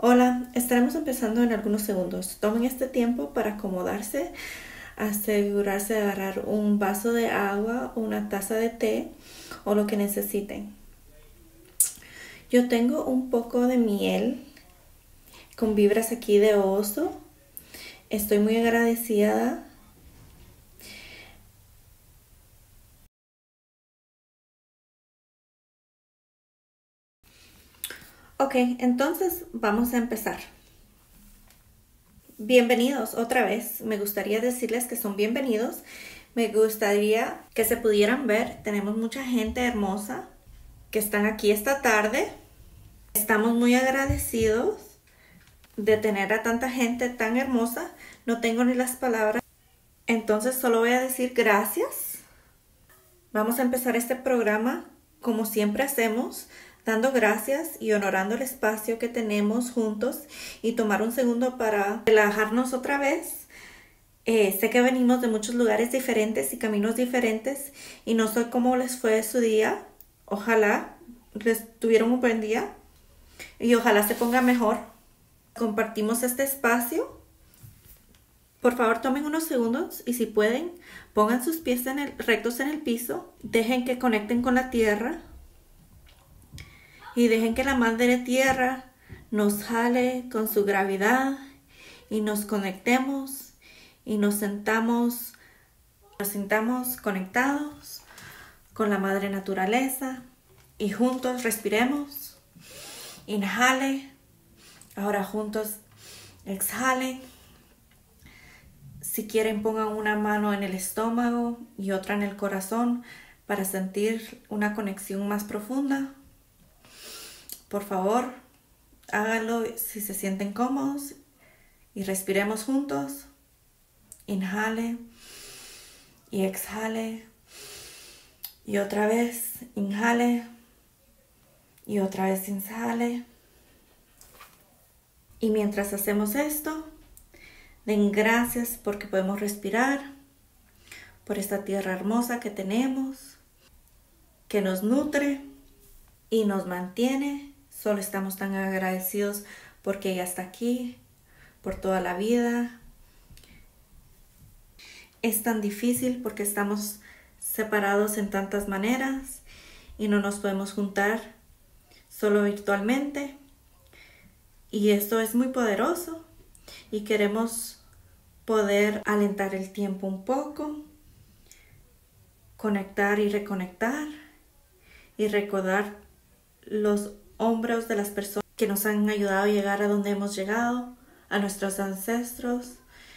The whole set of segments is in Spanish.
Hola, estaremos empezando en algunos segundos. Tomen este tiempo para acomodarse, asegurarse de agarrar un vaso de agua, una taza de té o lo que necesiten. Yo tengo un poco de miel con vibras aquí de oso. Estoy muy agradecida. Ok, entonces vamos a empezar. Bienvenidos otra vez. Me gustaría decirles que son bienvenidos. Me gustaría que se pudieran ver. Tenemos mucha gente hermosa que están aquí esta tarde. Estamos muy agradecidos de tener a tanta gente tan hermosa. No tengo ni las palabras. Entonces solo voy a decir gracias. Vamos a empezar este programa como siempre hacemos, dando gracias y honorando el espacio que tenemos juntos y tomar un segundo para relajarnos otra vez. Sé que venimos de muchos lugares diferentes y caminos diferentes y no sé cómo les fue su día. Ojalá les tuvieron un buen día y ojalá se ponga mejor. Compartimos este espacio. Por favor, tomen unos segundos y si pueden, pongan sus pies rectos en el piso, dejen que conecten con la tierra y dejen que la madre tierra nos jale con su gravedad y nos conectemos y nos sintamos conectados con la madre naturaleza y juntos respiremos. Inhale, ahora juntos exhalen. Si quieren, pongan una mano en el estómago y otra en el corazón para sentir una conexión más profunda. Por favor, háganlo si se sienten cómodos y respiremos juntos. Inhale y exhale. Y otra vez, inhale y otra vez exhale. Y mientras hacemos esto, den gracias porque podemos respirar, por esta tierra hermosa que tenemos, que nos nutre y nos mantiene. Solo estamos tan agradecidos porque ella está aquí, por toda la vida. Es tan difícil porque estamos separados en tantas maneras y no nos podemos juntar solo virtualmente. Y esto es muy poderoso y queremos poder alentar el tiempo un poco, conectar y reconectar y recordar los hombros de las personas que nos han ayudado a llegar a donde hemos llegado, a nuestros ancestros,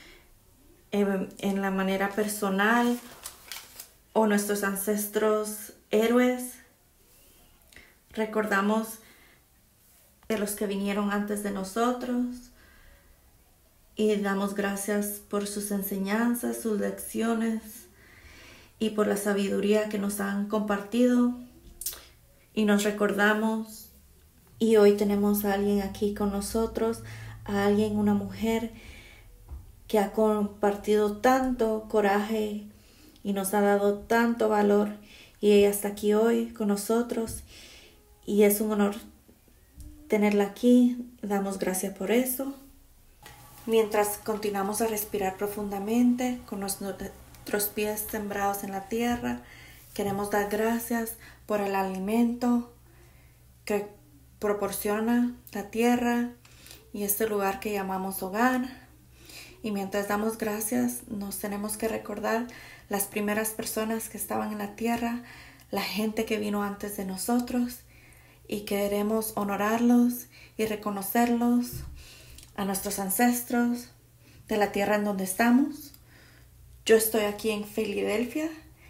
en la manera personal o nuestros ancestros héroes. Recordamos de los que vinieron antes de nosotros y damos gracias por sus enseñanzas, sus lecciones y por la sabiduría que nos han compartido. Y nos recordamos, y hoy tenemos a alguien aquí con nosotros, a alguien, una mujer que ha compartido tanto coraje y nos ha dado tanto valor, y ella está aquí hoy con nosotros y es un honor tenerla aquí. Damos gracias por eso. Mientras continuamos a respirar profundamente con nuestros pies sembrados en la tierra, queremos dar gracias por el alimento que proporciona la tierra y este lugar que llamamos hogar. Y mientras damos gracias, nos tenemos que recordar las primeras personas que estaban en la tierra, la gente que vino antes de nosotros, y queremos honorarlos y reconocerlos, a nuestros ancestros de la tierra en donde estamos. Yo estoy aquí en Filadelfia,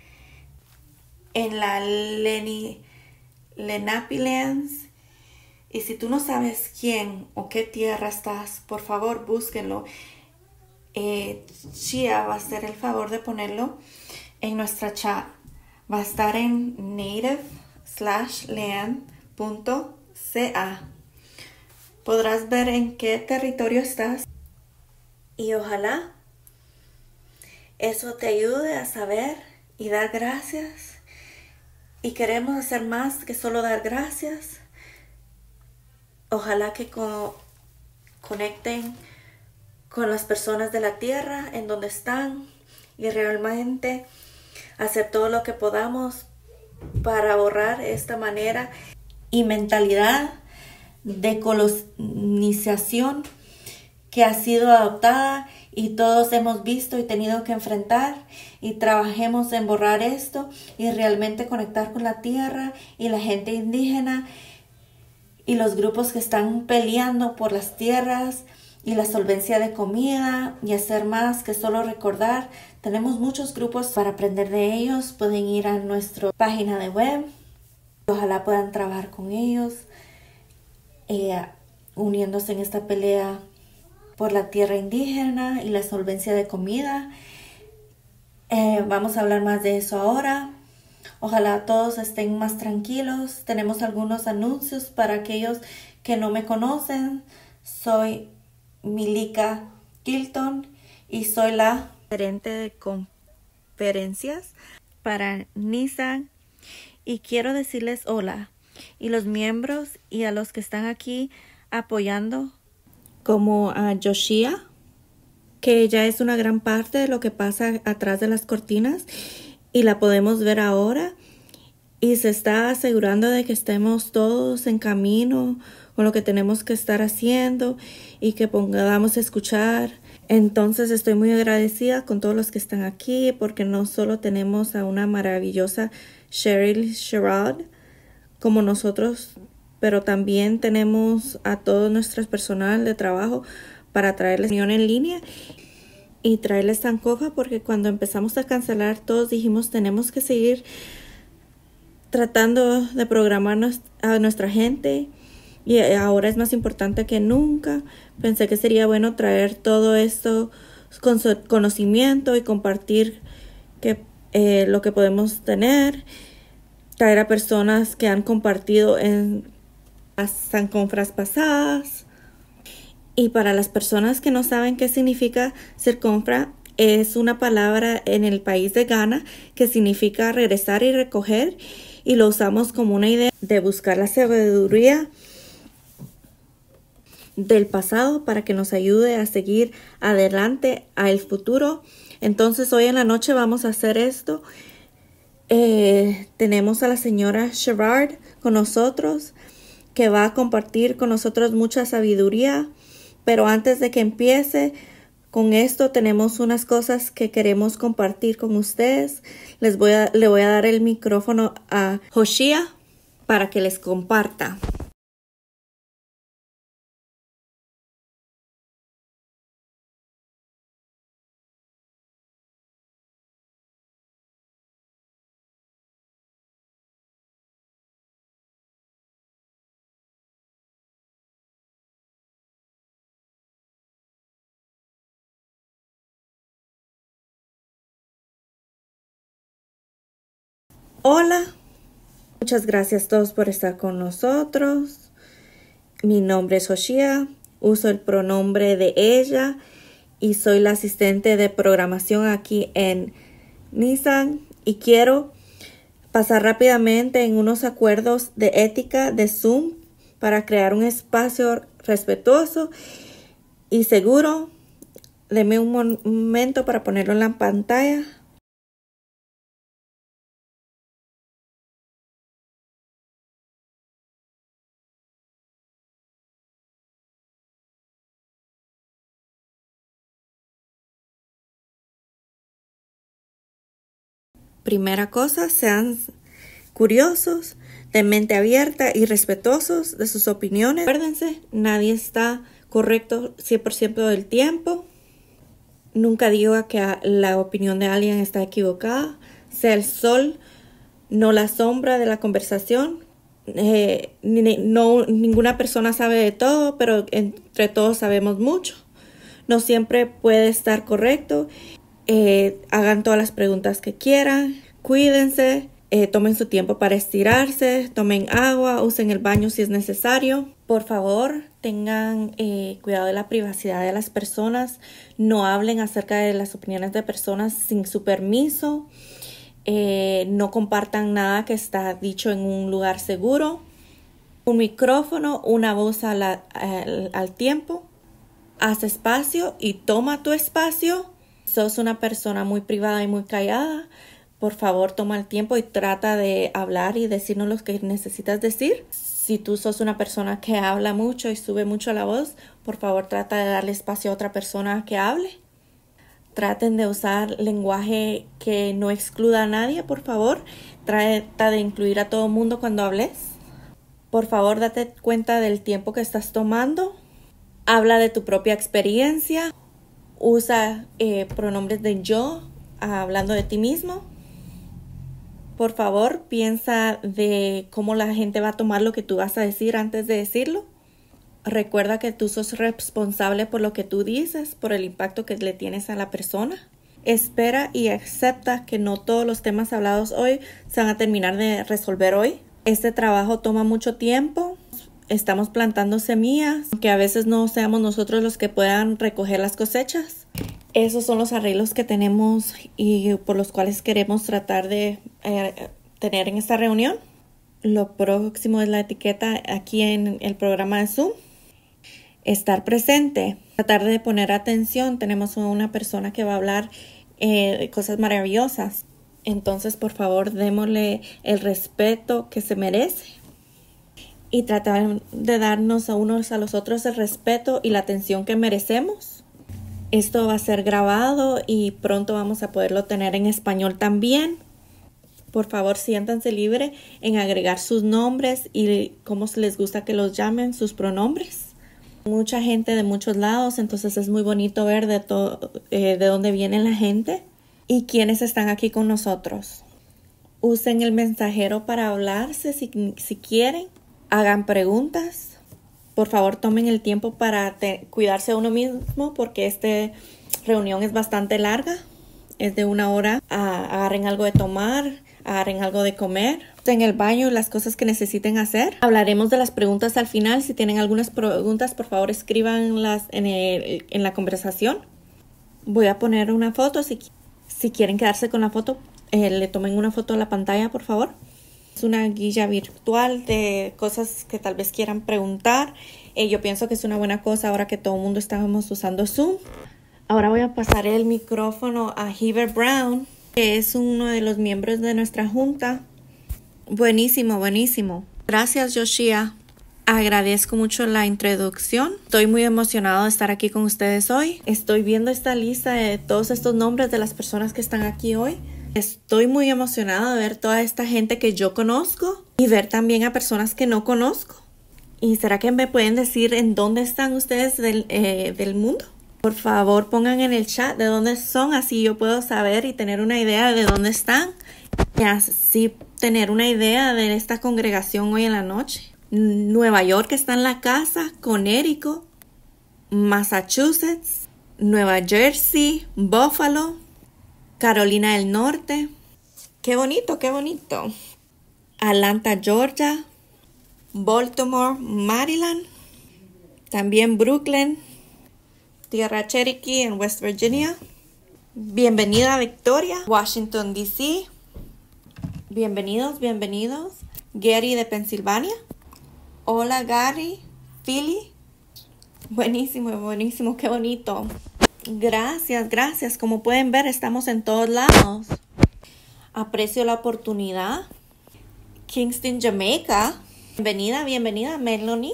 en la Lenape Lands, y si tú no sabes quién o qué tierra estás, por favor búsquenlo. Chia va a hacer el favor de ponerlo en nuestra chat. Va a estar en native/land.ca. Podrás ver en qué territorio estás y ojalá eso te ayude a saber y dar gracias. Y queremos hacer más que solo dar gracias. Ojalá que conecten con las personas de la tierra en donde están y realmente hacer todo lo que podamos para borrar esta manera y mentalidad de colonización que ha sido adoptada y todos hemos visto y tenido que enfrentar, y trabajemos en borrar esto y realmente conectar con la tierra y la gente indígena y los grupos que están peleando por las tierras y la solvencia de comida y hacer más que solo recordar. Tenemos muchos grupos para aprender de ellos. Pueden ir a nuestra página de web. Ojalá puedan trabajar con ellos, uniéndose en esta pelea por la tierra indígena y la solvencia de comida. Vamos a hablar más de eso ahora. Ojalá todos estén más tranquilos. Tenemos algunos anuncios para aquellos que no me conocen. Soy Milika Kilton y soy la gerente de conferencias para Nissan, y quiero decirles hola y los miembros y a los que están aquí apoyando, como a Joshia, que ella es una gran parte de lo que pasa atrás de las cortinas y la podemos ver ahora, y se está asegurando de que estemos todos en camino con lo que tenemos que estar haciendo y que podamos escuchar. Entonces estoy muy agradecida con todos los que están aquí, porque no solo tenemos a una maravillosa Cheryl Sherrod como nosotros, pero también tenemos a todo nuestro personal de trabajo para traerles reunión en línea y traerles Sankofa, porque cuando empezamos a cancelar todos dijimos tenemos que seguir tratando de programar a nuestra gente, y ahora es más importante que nunca. Pensé que sería bueno traer todo esto con su conocimiento y compartir lo que podemos tener, traer a personas que han compartido en las Sankonfras pasadas. Y para las personas que no saben qué significa Sankonfra, es una palabra en el país de Ghana que significa regresar y recoger, y lo usamos como una idea de buscar la sabiduría del pasado para que nos ayude a seguir adelante al futuro. Entonces hoy en la noche vamos a hacer esto. Tenemos a la señora Sherrod con nosotros, que va a compartir con nosotros mucha sabiduría. Pero antes de que empiece con esto, tenemos unas cosas que queremos compartir con ustedes. Le voy a dar el micrófono a Joshia para que les comparta. Hola, muchas gracias a todos por estar con nosotros. Mi nombre es Joshia, uso el pronombre de ella y soy la asistente de programación aquí en Nissan, y quiero pasar rápidamente en unos acuerdos de ética de Zoom para crear un espacio respetuoso y seguro. Deme un momento para ponerlo en la pantalla. Primera cosa, sean curiosos, de mente abierta y respetuosos de sus opiniones. Acuérdense, nadie está correcto 100% del tiempo. Nunca diga que la opinión de alguien está equivocada. Sea el sol, no la sombra de la conversación. Ninguna persona sabe de todo, pero entre todos sabemos mucho. No siempre puede estar correcto. Hagan todas las preguntas que quieran. Cuídense. Tomen su tiempo para estirarse. Tomen agua. Usen el baño si es necesario. Por favor, tengan cuidado de la privacidad de las personas. No hablen acerca de las opiniones de personas sin su permiso. No compartan nada que está dicho en un lugar seguro. Un micrófono, una voz al tiempo. haz espacio y toma tu espacio. Sos una persona muy privada y muy callada, por favor toma el tiempo y trata de hablar y decirnos lo que necesitas decir. Si tú sos una persona que habla mucho y sube mucho la voz, por favor trata de darle espacio a otra persona que hable. Traten de usar lenguaje que no excluya a nadie, por favor. Trata de incluir a todo el mundo cuando hables. Por favor, date cuenta del tiempo que estás tomando. Habla de tu propia experiencia. Usa pronombres de yo, hablando de ti mismo. Por favor, piensa de cómo la gente va a tomar lo que tú vas a decir antes de decirlo. Recuerda que tú sos responsable por lo que tú dices, por el impacto que le tienes a la persona. Espera y acepta que no todos los temas hablados hoy se van a terminar de resolver hoy. Este trabajo toma mucho tiempo. Estamos plantando semillas, que a veces no seamos nosotros los que puedan recoger las cosechas. Esos son los arreglos que tenemos y por los cuales queremos tratar de tener en esta reunión. Lo próximo es la etiqueta aquí en el programa de Zoom. Estar presente, tratar de poner atención. Tenemos una persona que va a hablar de cosas maravillosas. Entonces, por favor, démosle el respeto que se merece. Y tratar de darnos a unos a los otros el respeto y la atención que merecemos. Esto va a ser grabado y pronto vamos a poderlo tener en español también. Por favor, siéntanse libre en agregar sus nombres y cómo les gusta que los llamen, sus pronombres. Mucha gente de muchos lados, entonces es muy bonito ver de dónde viene la gente y quiénes están aquí con nosotros. Usen el mensajero para hablarse si quieren. Hagan preguntas. Por favor, tomen el tiempo para cuidarse a uno mismo porque esta reunión es bastante larga. Es de 1 hora. Agarren algo de tomar, agarren algo de comer. En el baño, las cosas que necesiten hacer. Hablaremos de las preguntas al final. Si tienen algunas preguntas, por favor, escríbanlas en la conversación. Voy a poner una foto. Si quieren quedarse con la foto, le tomen una foto a la pantalla, por favor. Es una guía virtual de cosas que tal vez quieran preguntar. Yo pienso que es una buena cosa ahora que todo el mundo estamos usando Zoom. Ahora voy a pasar el micrófono a Heber Brown, que es uno de los miembros de nuestra junta. Buenísimo, buenísimo. Gracias, Yoshia. Agradezco mucho la introducción. Estoy muy emocionado de estar aquí con ustedes hoy. Estoy viendo esta lista de todos estos nombres de las personas que están aquí hoy. Estoy muy emocionada de ver toda esta gente que yo conozco y ver también a personas que no conozco. ¿Y será que me pueden decir en dónde están ustedes del mundo? Por favor, pongan en el chat de dónde son, así yo puedo saber y tener una idea de dónde están. Y así tener una idea de esta congregación hoy en la noche. Nueva York está en la casa, Connecticut, Massachusetts, Nueva Jersey, Buffalo, Carolina del Norte. Qué bonito, qué bonito. Atlanta, Georgia, Baltimore, Maryland, también Brooklyn, Tierra Cherokee en West Virginia. Bienvenida Victoria, Washington DC. Bienvenidos. Gary de Pensilvania. Hola Gary, Philly. Buenísimo, qué bonito. Gracias. Como pueden ver, estamos en todos lados. Aprecio la oportunidad. Kingston, Jamaica. Bienvenida, Melanie.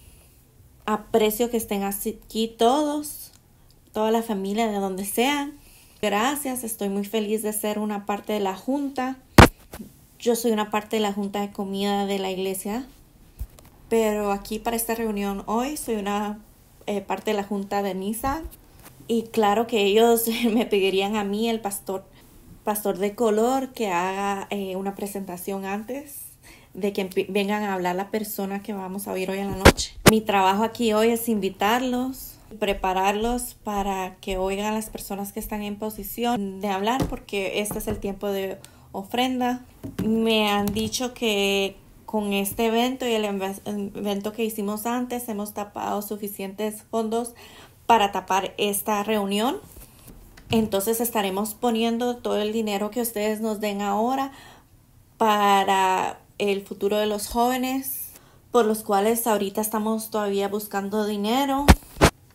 Aprecio que estén aquí todos, toda la familia de donde sean. Gracias, estoy muy feliz de ser una parte de la junta. Yo soy una parte de la junta de comida de la iglesia, pero aquí para esta reunión hoy soy una parte de la junta de misa. Y claro que ellos me pedirían a mí, el pastor de color, que haga una presentación antes de que vengan a hablar la persona que vamos a oír hoy en la noche. Mi trabajo aquí hoy es invitarlos, prepararlos para que oigan a las personas que están en posición de hablar, porque este es el tiempo de ofrenda. Me han dicho que con este evento y el evento que hicimos antes hemos tapado suficientes fondos para tapar esta reunión. Entonces estaremos poniendo todo el dinero que ustedes nos den ahora para el futuro de los jóvenes, por los cuales ahorita estamos todavía buscando dinero.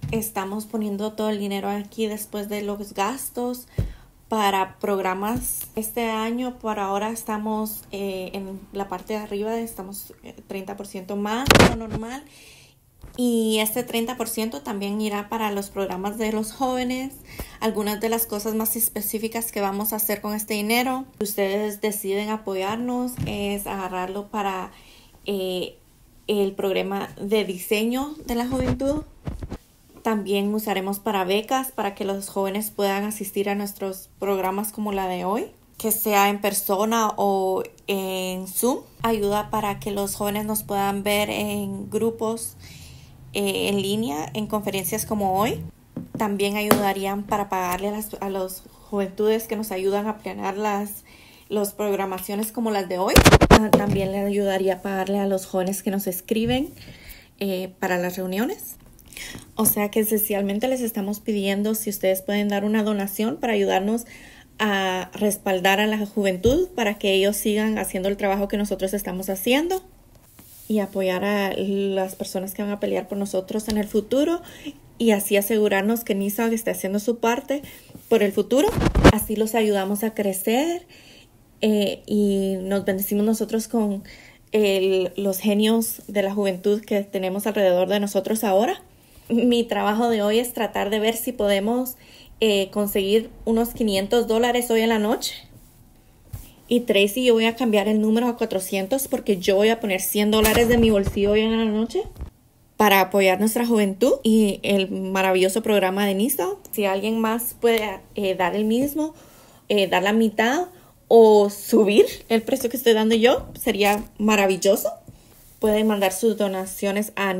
estamos poniendo todo el dinero aquí después de los gastos para programas. Este año, por ahora, estamos en la parte de arriba, estamos 30% más de lo normal. Y este 30% también irá para los programas de los jóvenes. Algunas de las cosas más específicas que vamos a hacer con este dinero, si ustedes deciden apoyarnos, es agarrarlo para el programa de diseño de la juventud. También usaremos para becas para que los jóvenes puedan asistir a nuestros programas como la de hoy, que sea en persona o en Zoom. Ayuda para que los jóvenes nos puedan ver en grupos en línea, en conferencias como hoy. También ayudarían para pagarle a las juventudes que nos ayudan a planear las programaciones como las de hoy. También le ayudaría a pagarle a los jóvenes que nos escriben para las reuniones. O sea que esencialmente les estamos pidiendo si ustedes pueden dar una donación para ayudarnos a respaldar a la juventud para que ellos sigan haciendo el trabajo que nosotros estamos haciendo y apoyar a las personas que van a pelear por nosotros en el futuro y así asegurarnos que NISOG esté haciendo su parte por el futuro. Así los ayudamos a crecer y nos bendecimos nosotros con los genios de la juventud que tenemos alrededor de nosotros ahora. Mi trabajo de hoy es tratar de ver si podemos conseguir unos $500 hoy en la noche. Y Tracy, yo voy a cambiar el número a 400 porque yo voy a poner $100 de mi bolsillo hoy en la noche para apoyar nuestra juventud y el maravilloso programa de NISOG. Si alguien más puede dar el mismo, dar la mitad o subir el precio que estoy dando yo, sería maravilloso. Pueden mandar sus donaciones a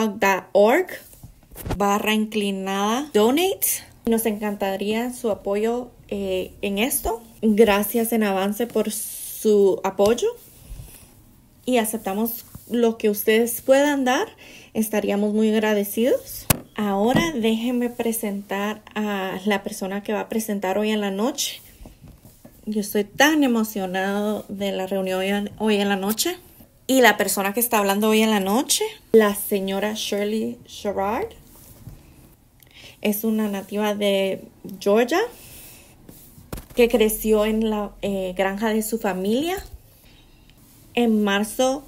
nisog.org/donate. Nos encantaría su apoyo en esto. Gracias en avance por su apoyo y aceptamos lo que ustedes puedan dar. Estaríamos muy agradecidos. Ahora déjenme presentar a la persona que va a presentar hoy en la noche. Yo estoy tan emocionado de la reunión hoy en la noche. Y la persona que está hablando hoy en la noche, la señora Shirley Sherrard, es una nativa de Georgia que creció en la granja de su familia. En marzo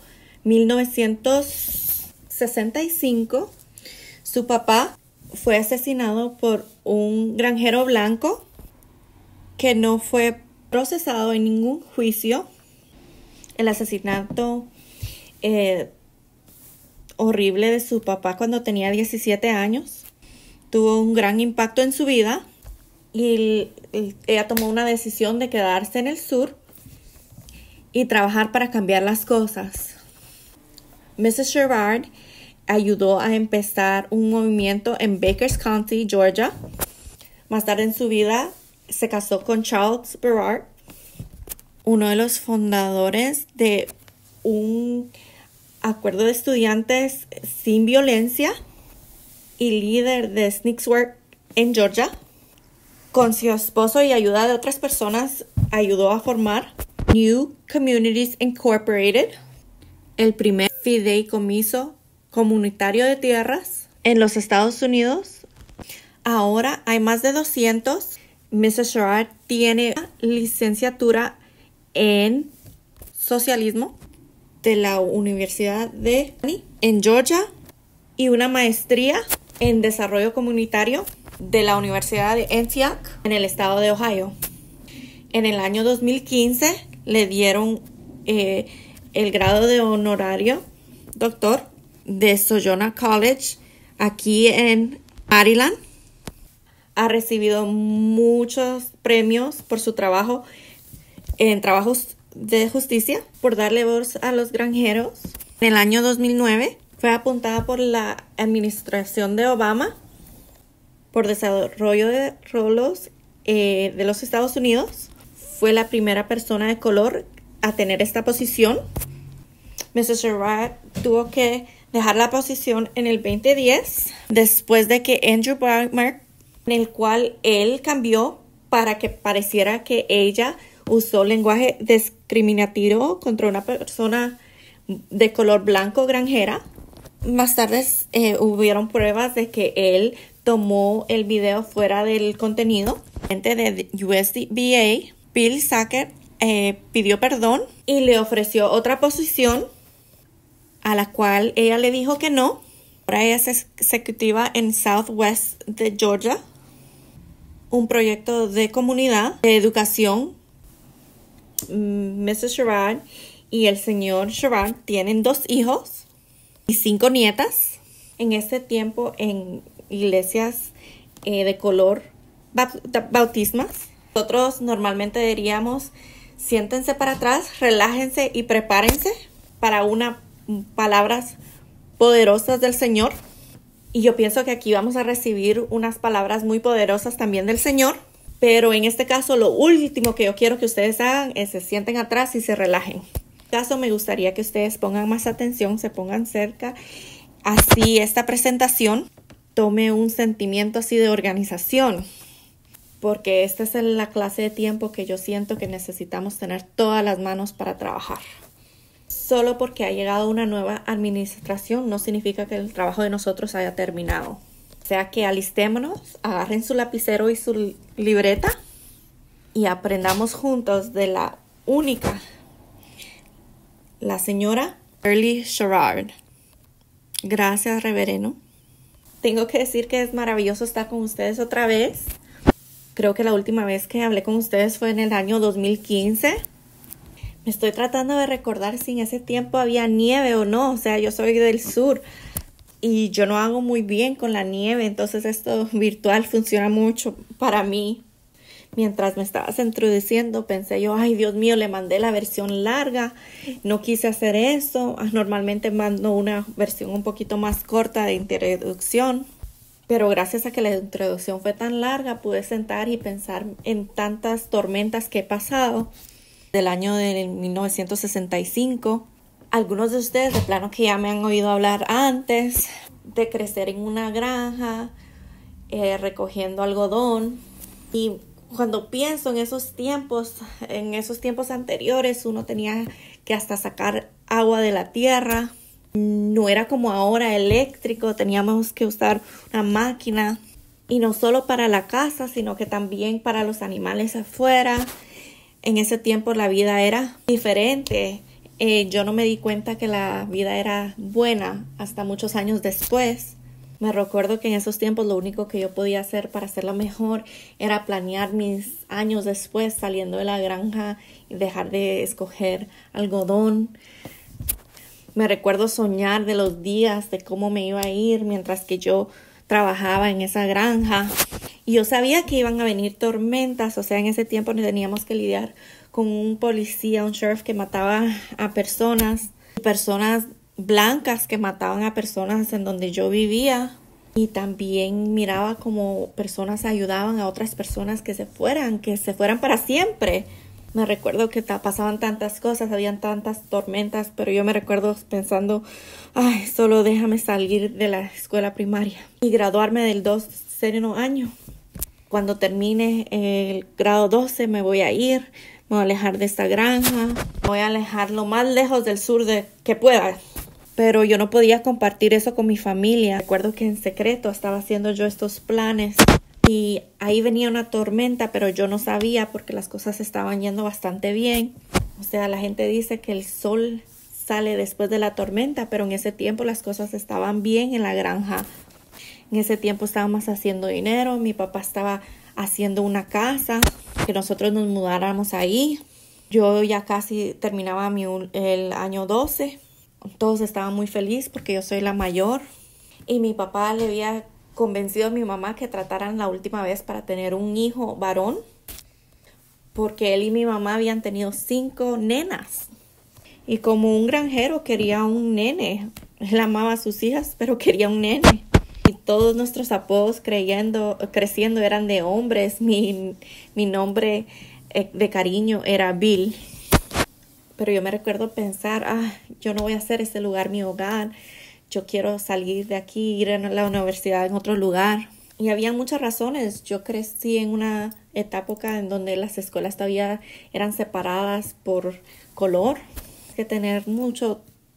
1965, su papá fue asesinado por un granjero blanco que no fue procesado en ningún juicio. El asesinato horrible de su papá cuando tenía 17 años tuvo un gran impacto en su vida y ella tomó una decisión de quedarse en el sur y trabajar para cambiar las cosas. Mrs. Sherrard ayudó a empezar un movimiento en Bakers County, Georgia. Más tarde en su vida se casó con Charles Berard, uno de los fundadores de un acuerdo de estudiantes sin violencia y líder de Sneaks Work en Georgia. Con su esposo y ayuda de otras personas, ayudó a formar New Communities Incorporated, el primer fideicomiso comunitario de tierras en los Estados Unidos. Ahora hay más de 200. Mrs. Sherrard tiene licenciatura en socialismo de la Universidad de en Georgia y una maestría en desarrollo comunitario de la Universidad de Antioch en el estado de Ohio. En el año 2015 le dieron el grado de honorario doctor de Sojourner College aquí en Maryland. Ha recibido muchos premios por su trabajo en trabajos de justicia, por darle voz a los granjeros. En el año 2009 fue apuntada por la administración de Obama por desarrollo de rolos de los Estados Unidos. Fue la primera persona de color a tener esta posición. Mrs. Sherrard tuvo que dejar la posición en el 2010 después de que Andrew Breitbart, en el cual él cambió para que pareciera que ella usó lenguaje discriminativo contra una persona de color blanco granjera. Más tarde hubieron pruebas de que él tomó el video fuera del contenido. De USDA, Bill Sackett pidió perdón y le ofreció otra posición a la cual ella le dijo que no. Ahora ella es ejecutiva en Southwest de Georgia, un proyecto de comunidad, de educación. Mrs. Sherrod y el señor Sherrod tienen 2 hijos y 5 nietas. En este tiempo en iglesias de color bautismas, nosotros normalmente diríamos: siéntense para atrás, relájense y prepárense para unas palabras poderosas del Señor. Y yo pienso que aquí vamos a recibir unas palabras muy poderosas también del Señor. Pero en este caso, lo último que yo quiero que ustedes hagan es se sienten atrás y se relajen. En este caso, me gustaría que ustedes pongan más atención, se pongan cerca. Así esta presentación tome un sentimiento así de organización. Porque esta es la clase de tiempo que yo siento que necesitamos tener todas las manos para trabajar. Solo porque ha llegado una nueva administración no significa que el trabajo de nosotros haya terminado. O sea que alistémonos, agarren su lapicero y su libreta y aprendamos juntos de la única, la señora Shirley Sherrod. Gracias, reverendo. Tengo que decir que es maravilloso estar con ustedes otra vez. Creo que la última vez que hablé con ustedes fue en el año 2015. Me estoy tratando de recordar si en ese tiempo había nieve o no. O sea, yo soy del sur y yo no hago muy bien con la nieve. Entonces esto virtual funciona mucho para mí. Mientras me estabas introduciendo, pensé yo: ay, Dios mío, le mandé la versión larga. No quise hacer eso. Normalmente mando una versión un poquito más corta de introducción. Pero gracias a que la introducción fue tan larga, pude sentar y pensar en tantas tormentas que he pasado del año de 1965. Algunos de ustedes de plano que ya me han oído hablar antes de crecer en una granja, recogiendo algodón. Y cuando pienso en esos tiempos anteriores, uno tenía que hasta sacar agua de la tierra. No era como ahora eléctrico, teníamos que usar una máquina. Y no solo para la casa, sino que también para los animales afuera. En ese tiempo la vida era diferente. Yo no me di cuenta que la vida era buena hasta muchos años después. Me recuerdo que en esos tiempos lo único que yo podía hacer para hacerlo mejor era planear mis años después saliendo de la granja y dejar de escoger algodón. Me recuerdo soñar de los días de cómo me iba a ir mientras que yo trabajaba en esa granja. Y yo sabía que iban a venir tormentas. O sea, en ese tiempo teníamos que lidiar con un policía, un sheriff que mataba a personas blancas que mataban a personas en donde yo vivía. Y también miraba como personas ayudaban a otras personas que se fueran para siempre. Me recuerdo que pasaban tantas cosas, habían tantas tormentas, pero yo me recuerdo pensando: ay, solo déjame salir de la escuela primaria y graduarme del 12 año. Cuando termine el grado 12 me voy a ir, me voy a alejar de esta granja, me voy a alejar lo más lejos del sur que pueda. Pero yo no podía compartir eso con mi familia. Recuerdo que en secreto estaba haciendo yo estos planes. Y ahí venía una tormenta, pero yo no sabía porque las cosas estaban yendo bastante bien. O sea, la gente dice que el sol sale después de la tormenta, pero en ese tiempo las cosas estaban bien en la granja. En ese tiempo estábamos haciendo dinero, mi papá estaba haciendo una casa, que nosotros nos mudáramos ahí. Yo ya casi terminaba el año 12. Todos estaban muy felices porque yo soy la mayor. Y mi papá le había convencido a mi mamá que trataran la última vez para tener un hijo varón, porque él y mi mamá habían tenido 5 nenas y como un granjero quería un nene. Él amaba a sus hijas, pero quería un nene. Y todos nuestros apodos creciendo eran de hombres. Mi nombre de cariño era Bill. Pero yo me recuerdo pensar: yo no voy a hacer este lugar mi hogar. Yo quiero salir de aquí, ir a la universidad en otro lugar. Y había muchas razones. Yo crecí en una época en donde las escuelas todavía eran separadas por color. Que tener mucho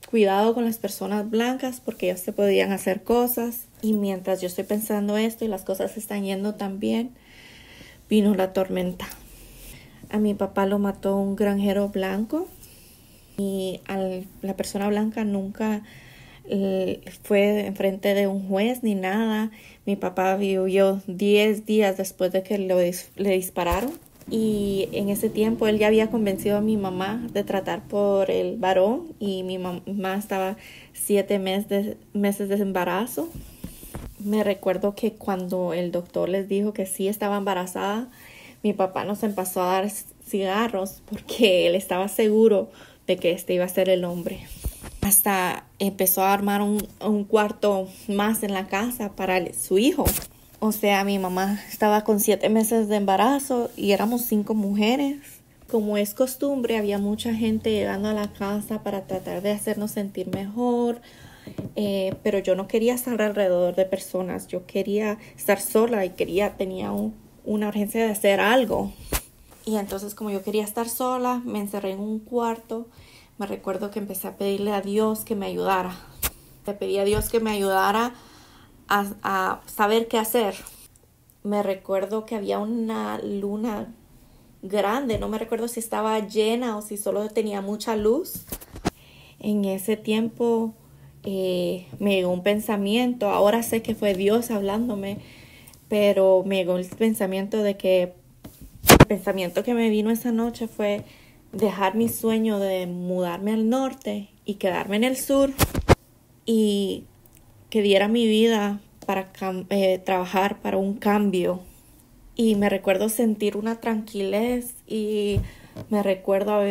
cuidado con las personas blancas porque ellas te podían hacer cosas. Y mientras yo estoy pensando esto y las cosas están yendo tan bien, vino la tormenta. A mi papá lo mató un granjero blanco y la persona blanca nunca fue enfrente de un juez ni nada. Mi papá vivió 10 días después de que le dispararon. Y en ese tiempo él ya había convencido a mi mamá de tratar por el varón y mi mamá estaba 7 meses de embarazo. Me recuerdo que cuando el doctor les dijo que sí estaba embarazada, mi papá nos empezó a dar cigarros porque él estaba seguro de que este iba a ser el hombre. Hasta empezó a armar un cuarto más en la casa para su hijo. O sea, mi mamá estaba con 7 meses de embarazo y éramos 5 mujeres. Como es costumbre, había mucha gente llegando a la casa para tratar de hacernos sentir mejor. Pero yo no quería estar alrededor de personas. Yo quería estar sola y tenía una urgencia de hacer algo. Y entonces, como yo quería estar sola, me encerré en un cuarto. Me recuerdo que empecé a pedirle a Dios que me ayudara. Le pedí a Dios que me ayudara a saber qué hacer. Me recuerdo que había una luna grande. No me recuerdo si estaba llena o si solo tenía mucha luz. En ese tiempo me llegó un pensamiento. Ahora sé que fue Dios hablándome, pero me llegó el pensamiento de que el pensamiento que me vino esa noche fue dejar mi sueño de mudarme al norte y quedarme en el sur y que diera mi vida para trabajar para un cambio. Y me recuerdo sentir una tranquilidad y me recuerdo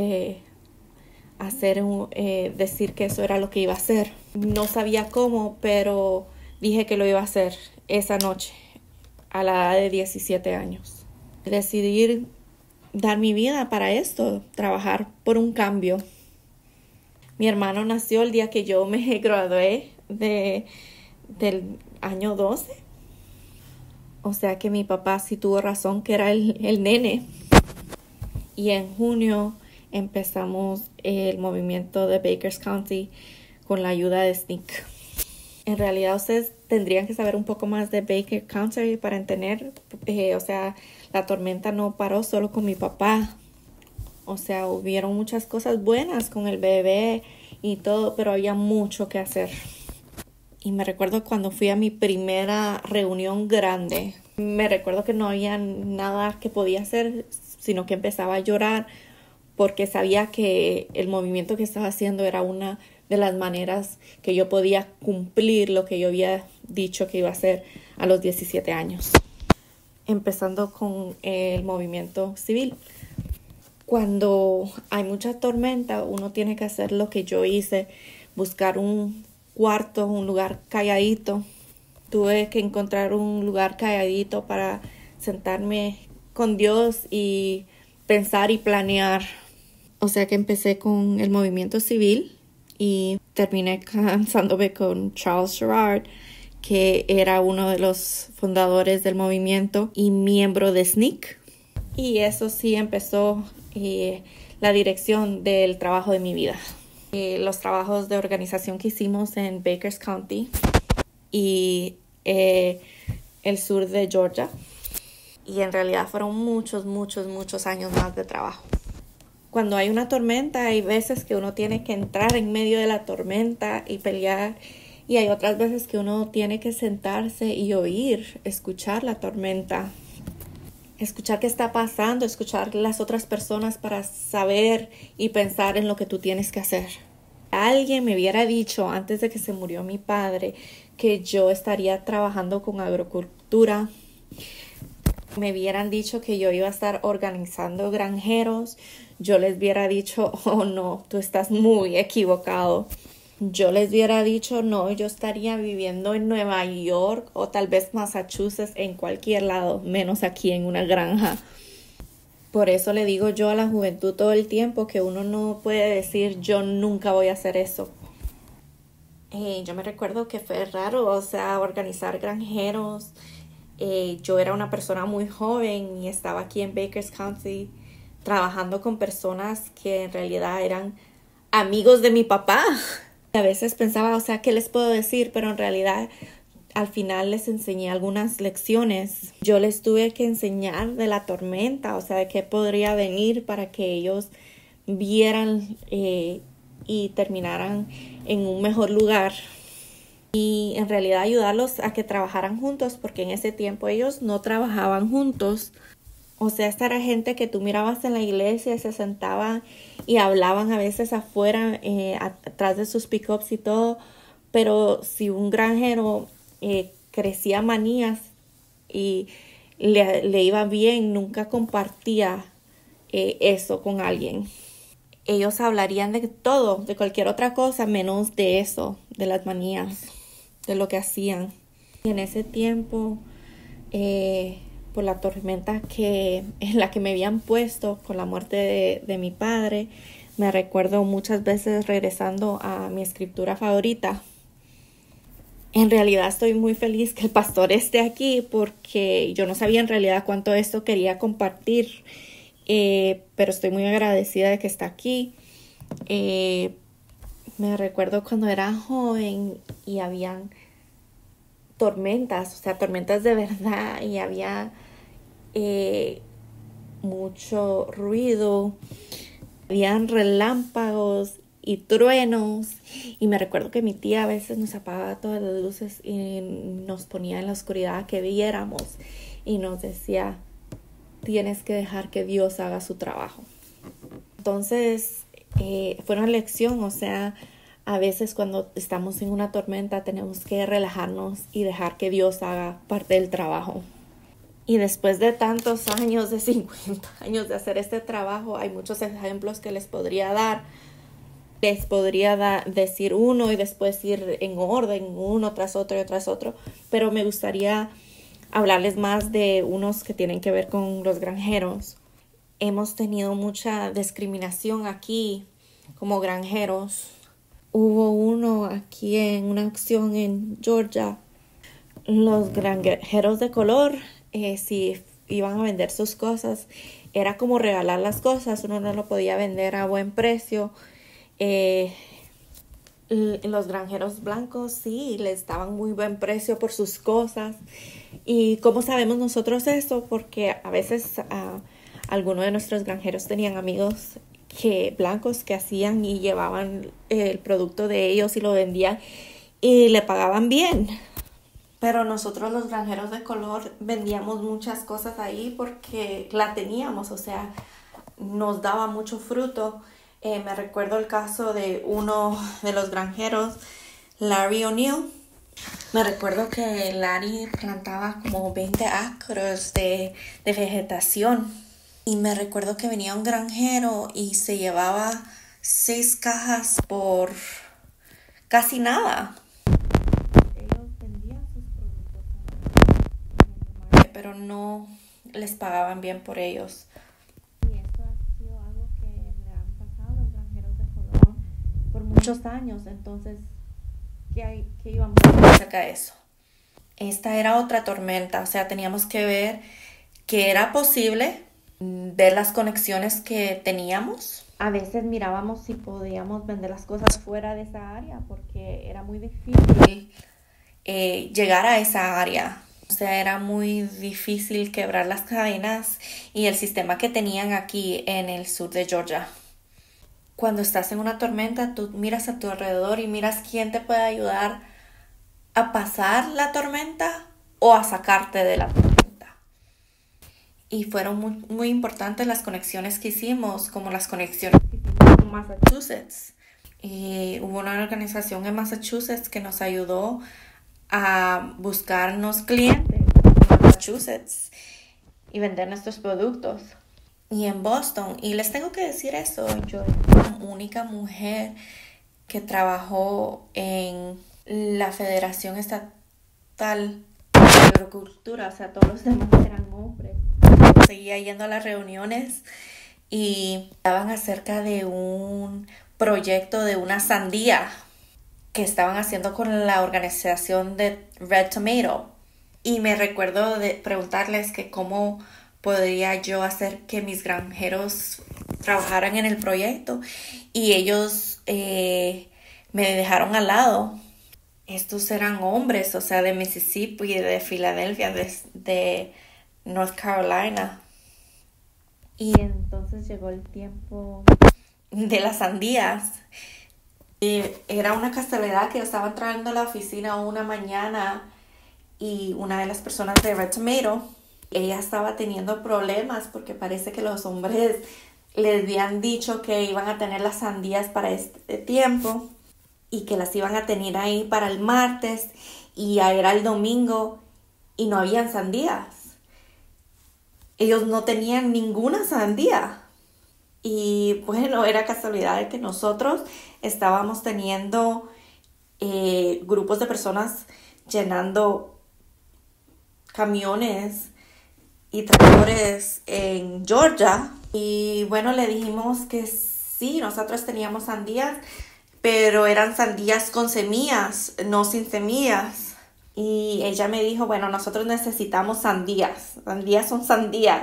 decir que eso era lo que iba a hacer. No sabía cómo, pero dije que lo iba a hacer esa noche a la edad de 17 años. Decidí dar mi vida para esto, trabajar por un cambio. Mi hermano nació el día que yo me gradué del año 12. O sea que mi papá sí tuvo razón que era el nene. Y en junio empezamos el movimiento de Baker's County con la ayuda de SNCC. En realidad ustedes tendrían que saber un poco más de Baker County para entender. O sea, la tormenta no paró solo con mi papá. O sea, hubieron muchas cosas buenas con el bebé y todo, pero había mucho que hacer. Y me recuerdo cuando fui a mi primera reunión grande. Me recuerdo que no había nada que podía hacer, sino que empezaba a llorar porque sabía que el movimiento que estaba haciendo era una de las maneras que yo podía cumplir lo que yo había dicho que iba a hacer a los 17 años. Empezando con el movimiento civil. Cuando hay mucha tormenta, uno tiene que hacer lo que yo hice, buscar un cuarto, un lugar calladito. Tuve que encontrar un lugar calladito para sentarme con Dios y pensar y planear. O sea que empecé con el movimiento civil y terminé casándome con Charles Sherrard, que era uno de los fundadores del movimiento y miembro de SNCC. Y eso sí empezó la dirección del trabajo de mi vida. Los trabajos de organización que hicimos en Baker's County y el sur de Georgia. Y en realidad fueron muchos años más de trabajo. Cuando hay una tormenta, hay veces que uno tiene que entrar en medio de la tormenta y pelear. Y hay otras veces que uno tiene que sentarse y escuchar la tormenta. Escuchar qué está pasando, escuchar las otras personas para saber y pensar en lo que tú tienes que hacer. Alguien me hubiera dicho antes de que se murió mi padre que yo estaría trabajando con agricultura. Me hubieran dicho que yo iba a estar organizando granjeros. Yo les hubiera dicho, oh no, tú estás muy equivocado. Yo les hubiera dicho, no, yo estaría viviendo en Nueva York o tal vez Massachusetts, en cualquier lado, menos aquí en una granja. Por eso le digo yo a la juventud todo el tiempo que uno no puede decir, yo nunca voy a hacer eso. Yo me recuerdo que fue raro, o sea, organizar granjeros. Yo era una persona muy joven y estaba aquí en Baker's County trabajando con personas que en realidad eran amigos de mi papá. A veces pensaba, o sea, ¿qué les puedo decir? Pero en realidad al final les enseñé algunas lecciones. Yo les tuve que enseñar de la tormenta, o sea, de qué podría venir para que ellos vieran y terminaran en un mejor lugar. Y en realidad ayudarlos a que trabajaran juntos, porque en ese tiempo ellos no trabajaban juntos. O sea, esta era gente que tú mirabas en la iglesia, se sentaban y hablaban a veces afuera, atrás de sus pick-ups y todo. Pero si un granjero crecía manías y le iba bien, nunca compartía eso con alguien. Ellos hablarían de todo, de cualquier otra cosa, menos de eso, de las manías, de lo que hacían. Y en ese tiempo, por la tormenta en la que me habían puesto con la muerte de mi padre, me recuerdo muchas veces regresando a mi escritura favorita. En realidad estoy muy feliz que el pastor esté aquí porque yo no sabía en realidad cuánto esto quería compartir, pero estoy muy agradecida de que está aquí. Me recuerdo cuando era joven y habían tormentas, o sea, tormentas de verdad, y había mucho ruido, habían relámpagos y truenos, y me recuerdo que mi tía a veces nos apagaba todas las luces y nos ponía en la oscuridad que viéramos y nos decía, tienes que dejar que Dios haga su trabajo. Entonces fue una lección, o sea, a veces cuando estamos en una tormenta tenemos que relajarnos y dejar que Dios haga parte del trabajo. Y después de tantos años, de 50 años de hacer este trabajo, hay muchos ejemplos que les podría dar. Les podría decir uno y después ir en orden, uno tras otro y tras otro. Pero me gustaría hablarles más de unos que tienen que ver con los granjeros. Hemos tenido mucha discriminación aquí como granjeros. Hubo uno aquí en una acción en Georgia. Los granjeros de color, si iban a vender sus cosas, era como regalar las cosas. Uno no lo podía vender a buen precio. Los granjeros blancos sí les daban muy buen precio por sus cosas. ¿Y cómo sabemos nosotros eso? Porque a veces algunos de nuestros granjeros tenían amigos blancos que hacían y llevaban el producto de ellos y lo vendían y le pagaban bien. Pero nosotros los granjeros de color vendíamos muchas cosas ahí porque la teníamos, o sea, nos daba mucho fruto. Me recuerdo el caso de uno de los granjeros, Larry O'Neill. Me recuerdo que Larry plantaba como 20 acres de vegetación. Y me recuerdo que venía un granjero y se llevaba 6 cajas por casi nada. Ellos vendían sus productos, pero no les pagaban bien por ellos. Y esto ha sido algo que le han pasado a los granjeros de color por muchos años. Entonces, ¿qué íbamos a hacer acerca de eso? Esta era otra tormenta, o sea, teníamos que ver que era posible ver las conexiones que teníamos. A veces mirábamos si podíamos vender las cosas fuera de esa área porque era muy difícil llegar a esa área. O sea, era muy difícil quebrar las cadenas y el sistema que tenían aquí en el sur de Georgia. Cuando estás en una tormenta, tú miras a tu alrededor y miras quién te puede ayudar a pasar la tormenta o a sacarte de la tormenta. Y fueron muy, muy importantes las conexiones que hicimos, como las conexiones que hicimos con Massachusetts. Hubo una organización en Massachusetts que nos ayudó a buscarnos clientes en Massachusetts y vender nuestros productos. Y en Boston, y les tengo que decir eso, yo era la única mujer que trabajó en la Federación Estatal de Agricultura, o sea, todos los demás eran hombres. Seguía yendo a las reuniones y hablaban acerca de un proyecto de una sandía que estaban haciendo con la organización de Red Tomato. Y me recuerdo de preguntarles que cómo podría yo hacer que mis granjeros trabajaran en el proyecto y ellos me dejaron al lado. Estos eran hombres, o sea, de Mississippi, de Filadelfia, de North Carolina. Y entonces llegó el tiempo de las sandías. Y era una casualidad que yo estaba entrando a la oficina una mañana y una de las personas de Red Tomato, ella estaba teniendo problemas porque parece que los hombres les habían dicho que iban a tener las sandías para este tiempo y que las iban a tener ahí para el martes y ya era el domingo y no habían sandías. Ellos no tenían ninguna sandía. Y bueno, era casualidad de que nosotros estábamos teniendo grupos de personas llenando camiones y tractores en Georgia. Y bueno, le dijimos que sí, nosotros teníamos sandías, pero eran sandías con semillas, no sin semillas. Y ella me dijo, bueno, nosotros necesitamos sandías. Sandías son sandías.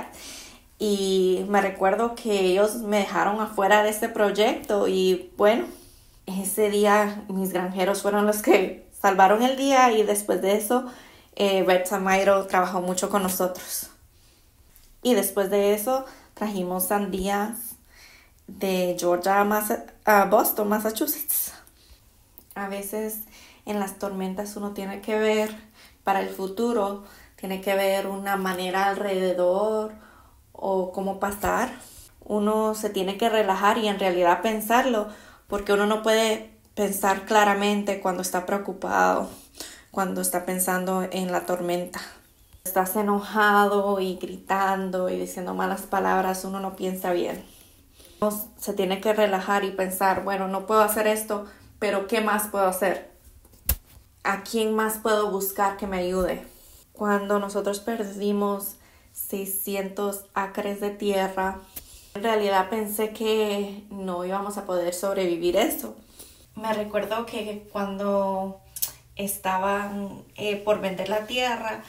Y me recuerdo que ellos me dejaron afuera de este proyecto. Y bueno, ese día mis granjeros fueron los que salvaron el día. Y después de eso, Red Tomato trabajó mucho con nosotros. Y después de eso, trajimos sandías de Georgia a Boston, Massachusetts. A veces en las tormentas uno tiene que ver para el futuro, tiene que ver una manera alrededor o cómo pasar. Uno se tiene que relajar y en realidad pensarlo, porque uno no puede pensar claramente cuando está preocupado, cuando está pensando en la tormenta. Estás enojado y gritando y diciendo malas palabras, uno no piensa bien. Uno se tiene que relajar y pensar, bueno, no puedo hacer esto, pero ¿qué más puedo hacer? ¿A quién más puedo buscar que me ayude? Cuando nosotros perdimos 600 acres de tierra, en realidad pensé que no íbamos a poder sobrevivir eso. Me recuerdo que cuando estaban por vender la tierra,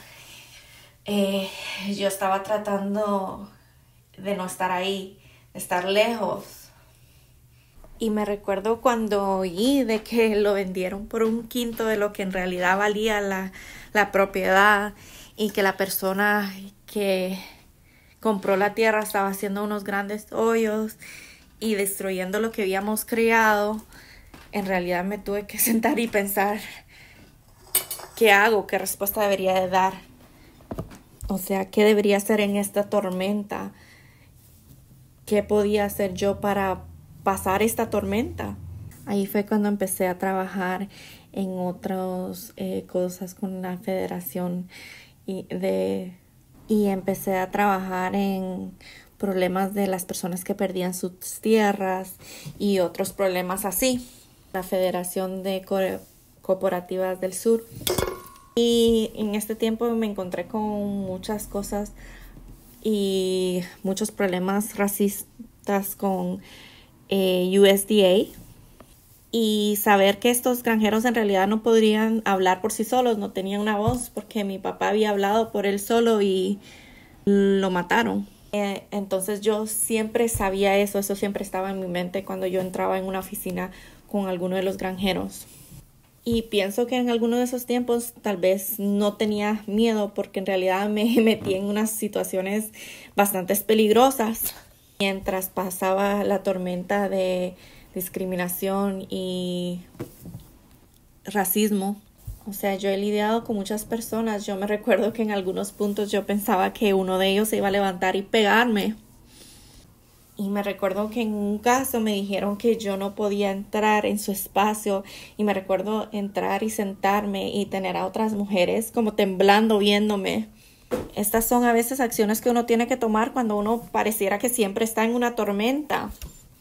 yo estaba tratando de no estar ahí, de estar lejos. Y me recuerdo cuando oí de que lo vendieron por 1/5 de lo que en realidad valía la propiedad y que la persona que compró la tierra estaba haciendo unos grandes hoyos y destruyendo lo que habíamos creado. En realidad me tuve que sentar y pensar, ¿qué hago? ¿Qué respuesta debería de dar? O sea, ¿qué debería hacer en esta tormenta? ¿Qué podía hacer yo para pasar esta tormenta? Ahí fue cuando empecé a trabajar en otras cosas con la federación y empecé a trabajar en problemas de las personas que perdían sus tierras y otros problemas así. La Federación de Cooperativas del Sur. Y en este tiempo me encontré con muchas cosas y muchos problemas racistas con USDA. Y saber que estos granjeros en realidad no podrían hablar por sí solos, no tenían una voz porque mi papá había hablado por él solo y lo mataron. Entonces yo siempre sabía eso siempre estaba en mi mente cuando yo entraba en una oficina con alguno de los granjeros. Y pienso que en alguno de esos tiempos tal vez no tenía miedo porque en realidad me metí en unas situaciones bastante peligrosas. Mientras pasaba la tormenta de discriminación y racismo, o sea, yo he lidiado con muchas personas. Yo me recuerdo que en algunos puntos yo pensaba que uno de ellos se iba a levantar y pegarme. Y me recuerdo que en un caso me dijeron que yo no podía entrar en su espacio. Y me recuerdo entrar y sentarme y tener a otras mujeres como temblando viéndome. Estas son a veces acciones que uno tiene que tomar cuando uno pareciera que siempre está en una tormenta.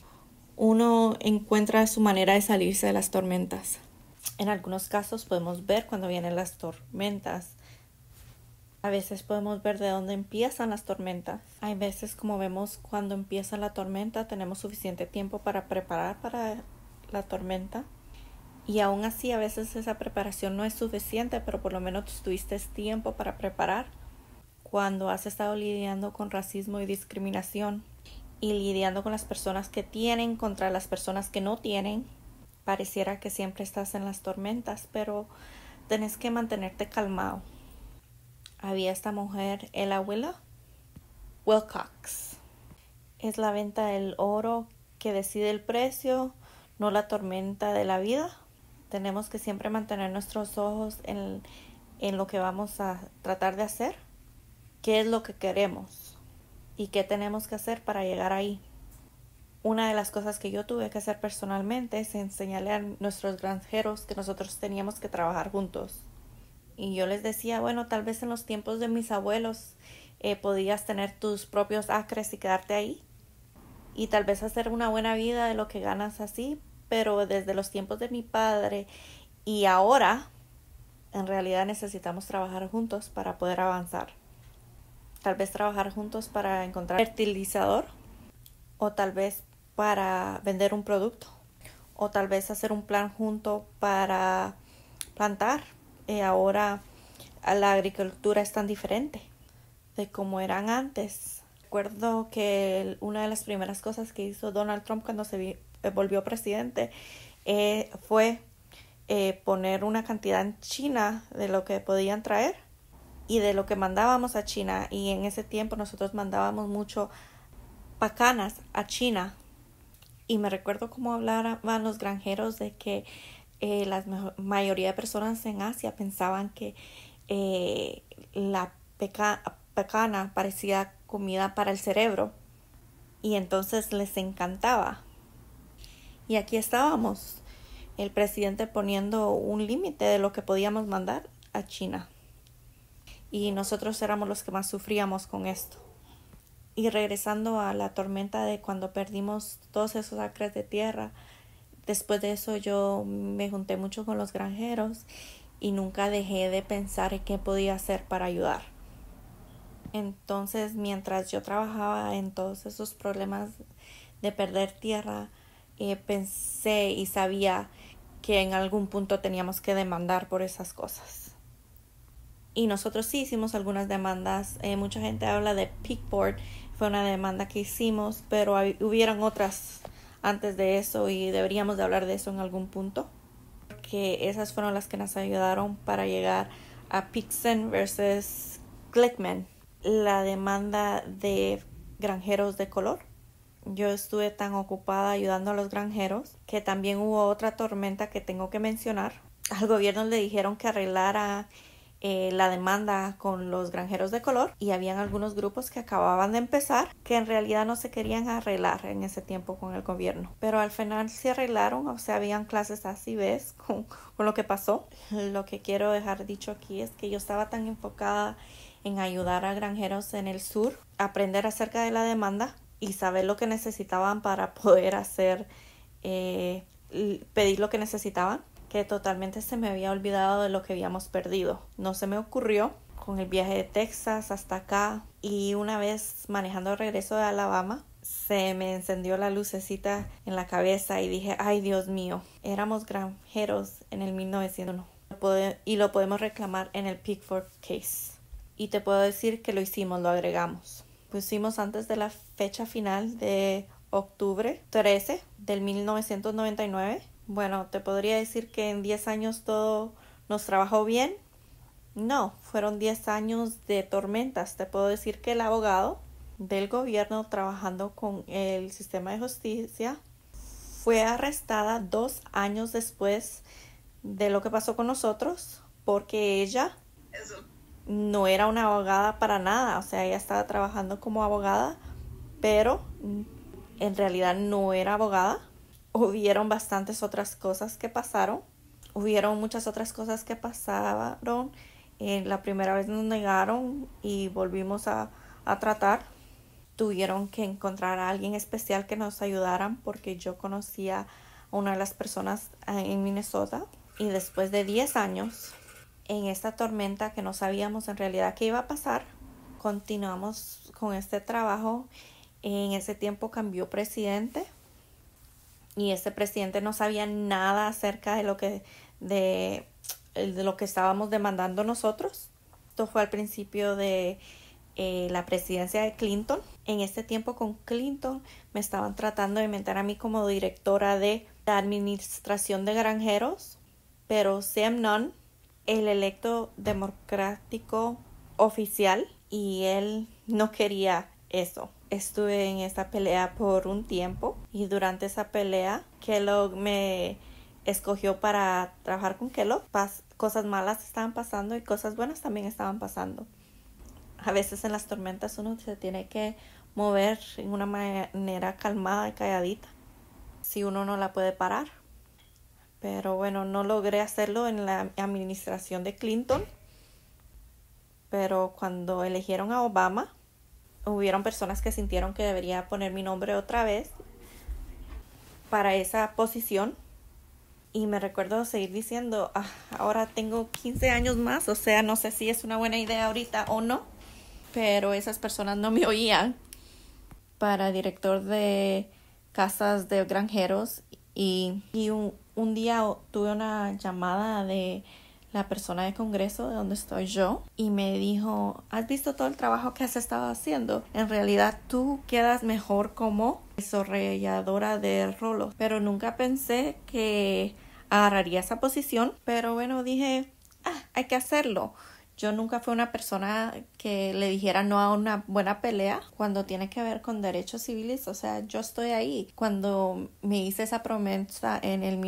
Uno encuentra su manera de salirse de las tormentas. En algunos casos podemos ver cuando vienen las tormentas. A veces podemos ver de dónde empiezan las tormentas. Hay veces, como vemos, cuando empieza la tormenta tenemos suficiente tiempo para preparar para la tormenta. Y aún así a veces esa preparación no es suficiente, pero por lo menos tuviste tiempo para preparar cuando has estado lidiando con racismo y discriminación. y lidiando con las personas que tienen contra las personas que no tienen. Pareciera que siempre estás en las tormentas, pero tenés que mantenerte calmado. Había esta mujer, el abuelo Wilcox. Es la venta del oro que decide el precio, no la tormenta de la vida. Tenemos que siempre mantener nuestros ojos en lo que vamos a tratar de hacer, qué es lo que queremos y qué tenemos que hacer para llegar ahí. Una de las cosas que yo tuve que hacer personalmente es enseñarle a nuestros granjeros que nosotros teníamos que trabajar juntos. Y yo les decía, bueno, tal vez en los tiempos de mis abuelos podías tener tus propios acres y quedarte ahí. Y tal vez hacer una buena vida de lo que ganas así. Pero desde los tiempos de mi padre y ahora, en realidad necesitamos trabajar juntos para poder avanzar. Tal vez trabajar juntos para encontrar fertilizador, o tal vez para vender un producto, o tal vez hacer un plan junto para plantar. Ahora la agricultura es tan diferente de como eran antes. Recuerdo que una de las primeras cosas que hizo Donald Trump cuando se volvió presidente fue poner una cantidad en China de lo que podían traer y de lo que mandábamos a China. Y en ese tiempo nosotros mandábamos mucho pacanas a China. Y me recuerdo cómo hablaban los granjeros de que la mayoría de personas en Asia pensaban que la pecana parecía comida para el cerebro y entonces les encantaba. Y aquí estábamos, el presidente poniendo un límite de lo que podíamos mandar a China. Y nosotros éramos los que más sufríamos con esto. Y regresando a la tormenta de cuando perdimos todos esos acres de tierra, después de eso yo me junté mucho con los granjeros y nunca dejé de pensar en qué podía hacer para ayudar. Entonces, mientras yo trabajaba en todos esos problemas de perder tierra, pensé y sabía que en algún punto teníamos que demandar por esas cosas. Y nosotros sí hicimos algunas demandas. Mucha gente habla de Pickboard, fue una demanda que hicimos, pero hubieron otras antes de eso y deberíamos de hablar de eso en algún punto, porque esas fueron las que nos ayudaron para llegar a Pixen versus Glickman, la demanda de granjeros de color. Yo estuve tan ocupada ayudando a los granjeros que también hubo otra tormenta que tengo que mencionar. Al gobierno le dijeron que arreglara la demanda con los granjeros de color y habían algunos grupos que acababan de empezar que en realidad no se querían arreglar en ese tiempo con el gobierno, pero al final se arreglaron. O sea, habían clases así, ves, con lo que pasó. Lo que quiero dejar dicho aquí es que yo estaba tan enfocada en ayudar a granjeros en el sur, aprender acerca de la demanda y saber lo que necesitaban para poder hacer, pedir lo que necesitaban, que totalmente se me había olvidado de lo que habíamos perdido. No se me ocurrió con el viaje de Texas hasta acá, y una vez manejando de regreso de Alabama se me encendió la lucecita en la cabeza y dije, ay Dios mío, éramos granjeros en el 1901 y lo podemos reclamar en el Pickford case. Y te puedo decir que lo hicimos, lo agregamos. Pusimos antes de la fecha final de octubre 13 del 1999. Bueno, te podría decir que en 10 años todo nos trabajó bien. No, fueron 10 años de tormentas. Te puedo decir que el abogado del gobierno trabajando con el sistema de justicia fue arrestada 2 años después de lo que pasó con nosotros, porque ella no era una abogada para nada. O sea, ella estaba trabajando como abogada, pero en realidad no era abogada. Hubieron bastantes otras cosas que pasaron. Hubieron muchas otras cosas que pasaron. La primera vez nos negaron y volvimos a tratar. Tuvieron que encontrar a alguien especial que nos ayudaran, porque yo conocía a una de las personas en Minnesota. Y después de 10 años, en esta tormenta que no sabíamos en realidad qué iba a pasar, continuamos con este trabajo. En ese tiempo cambió presidente. Y este presidente no sabía nada acerca de lo que estábamos demandando nosotros. Esto fue al principio de la presidencia de Clinton. En este tiempo con Clinton me estaban tratando de meter a mí como directora de la administración de granjeros, pero Sam Nunn, el electo democrático oficial, y él no quería eso. Estuve en esta pelea por un tiempo y durante esa pelea Kellogg me escogió para trabajar con Kellogg. Cosas malas estaban pasando y cosas buenas también estaban pasando. A veces en las tormentas uno se tiene que mover en una manera calmada y calladita, si uno no la puede parar. Pero bueno, no logré hacerlo en la administración de Clinton. Pero cuando eligieron a Obama, hubieron personas que sintieron que debería poner mi nombre otra vez para esa posición. Y me recuerdo seguir diciendo, ahora tengo 15 años más, o sea, no sé si es una buena idea ahorita o no. Pero esas personas no me oían para director de casas de granjeros. Y un día tuve una llamada de la persona de Congreso de donde estoy yo y me dijo, ¿has visto todo el trabajo que has estado haciendo? En realidad tú quedas mejor como desarrolladora de rolos, pero nunca pensé que agarraría esa posición. Pero bueno, dije, hay que hacerlo. Yo nunca fui una persona que le dijera no a una buena pelea cuando tiene que ver con derechos civiles. O sea, yo estoy ahí. Cuando me hice esa promesa en el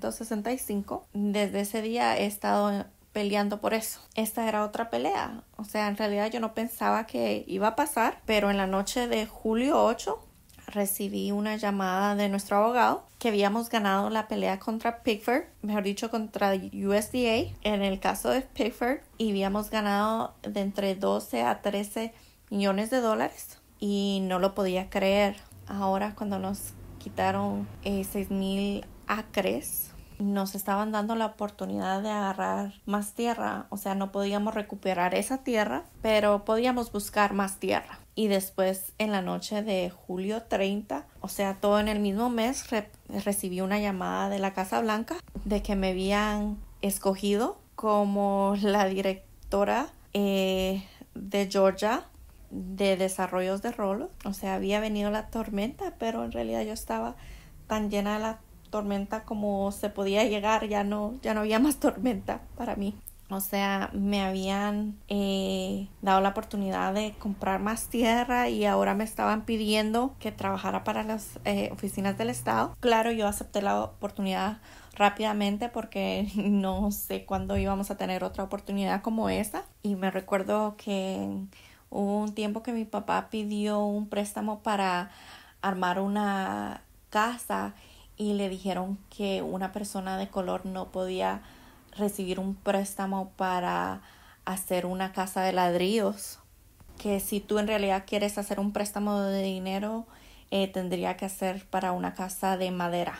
1965, desde ese día he estado peleando por eso. Esta era otra pelea. O sea, en realidad yo no pensaba que iba a pasar, pero en la noche de julio 8 recibí una llamada de nuestro abogado que habíamos ganado la pelea contra Pickford, mejor dicho contra USDA en el caso de Pickford, y habíamos ganado de entre 12 a 13 millones de dólares y no lo podía creer. Ahora cuando nos quitaron 6,000 acres, nos estaban dando la oportunidad de agarrar más tierra. O sea, no podíamos recuperar esa tierra, pero podíamos buscar más tierra. Y después en la noche de julio 30, o sea, todo en el mismo mes, recibí una llamada de la Casa Blanca de que me habían escogido como la directora de Georgia de desarrollos de rolos. O sea, había venido la tormenta, pero en realidad yo estaba tan llena de la tormenta como se podía llegar. Ya no había más tormenta para mí. O sea, me habían dado la oportunidad de comprar más tierra y ahora me estaban pidiendo que trabajara para las oficinas del estado. Claro, yo acepté la oportunidad rápidamente porque no sé cuándo íbamos a tener otra oportunidad como esa. Y me recuerdo que hubo un tiempo que mi papá pidió un préstamo para armar una casa y le dijeron que una persona de color no podía recibir un préstamo para hacer una casa de ladrillos, que si tú en realidad quieres hacer un préstamo de dinero tendría que hacer para una casa de madera.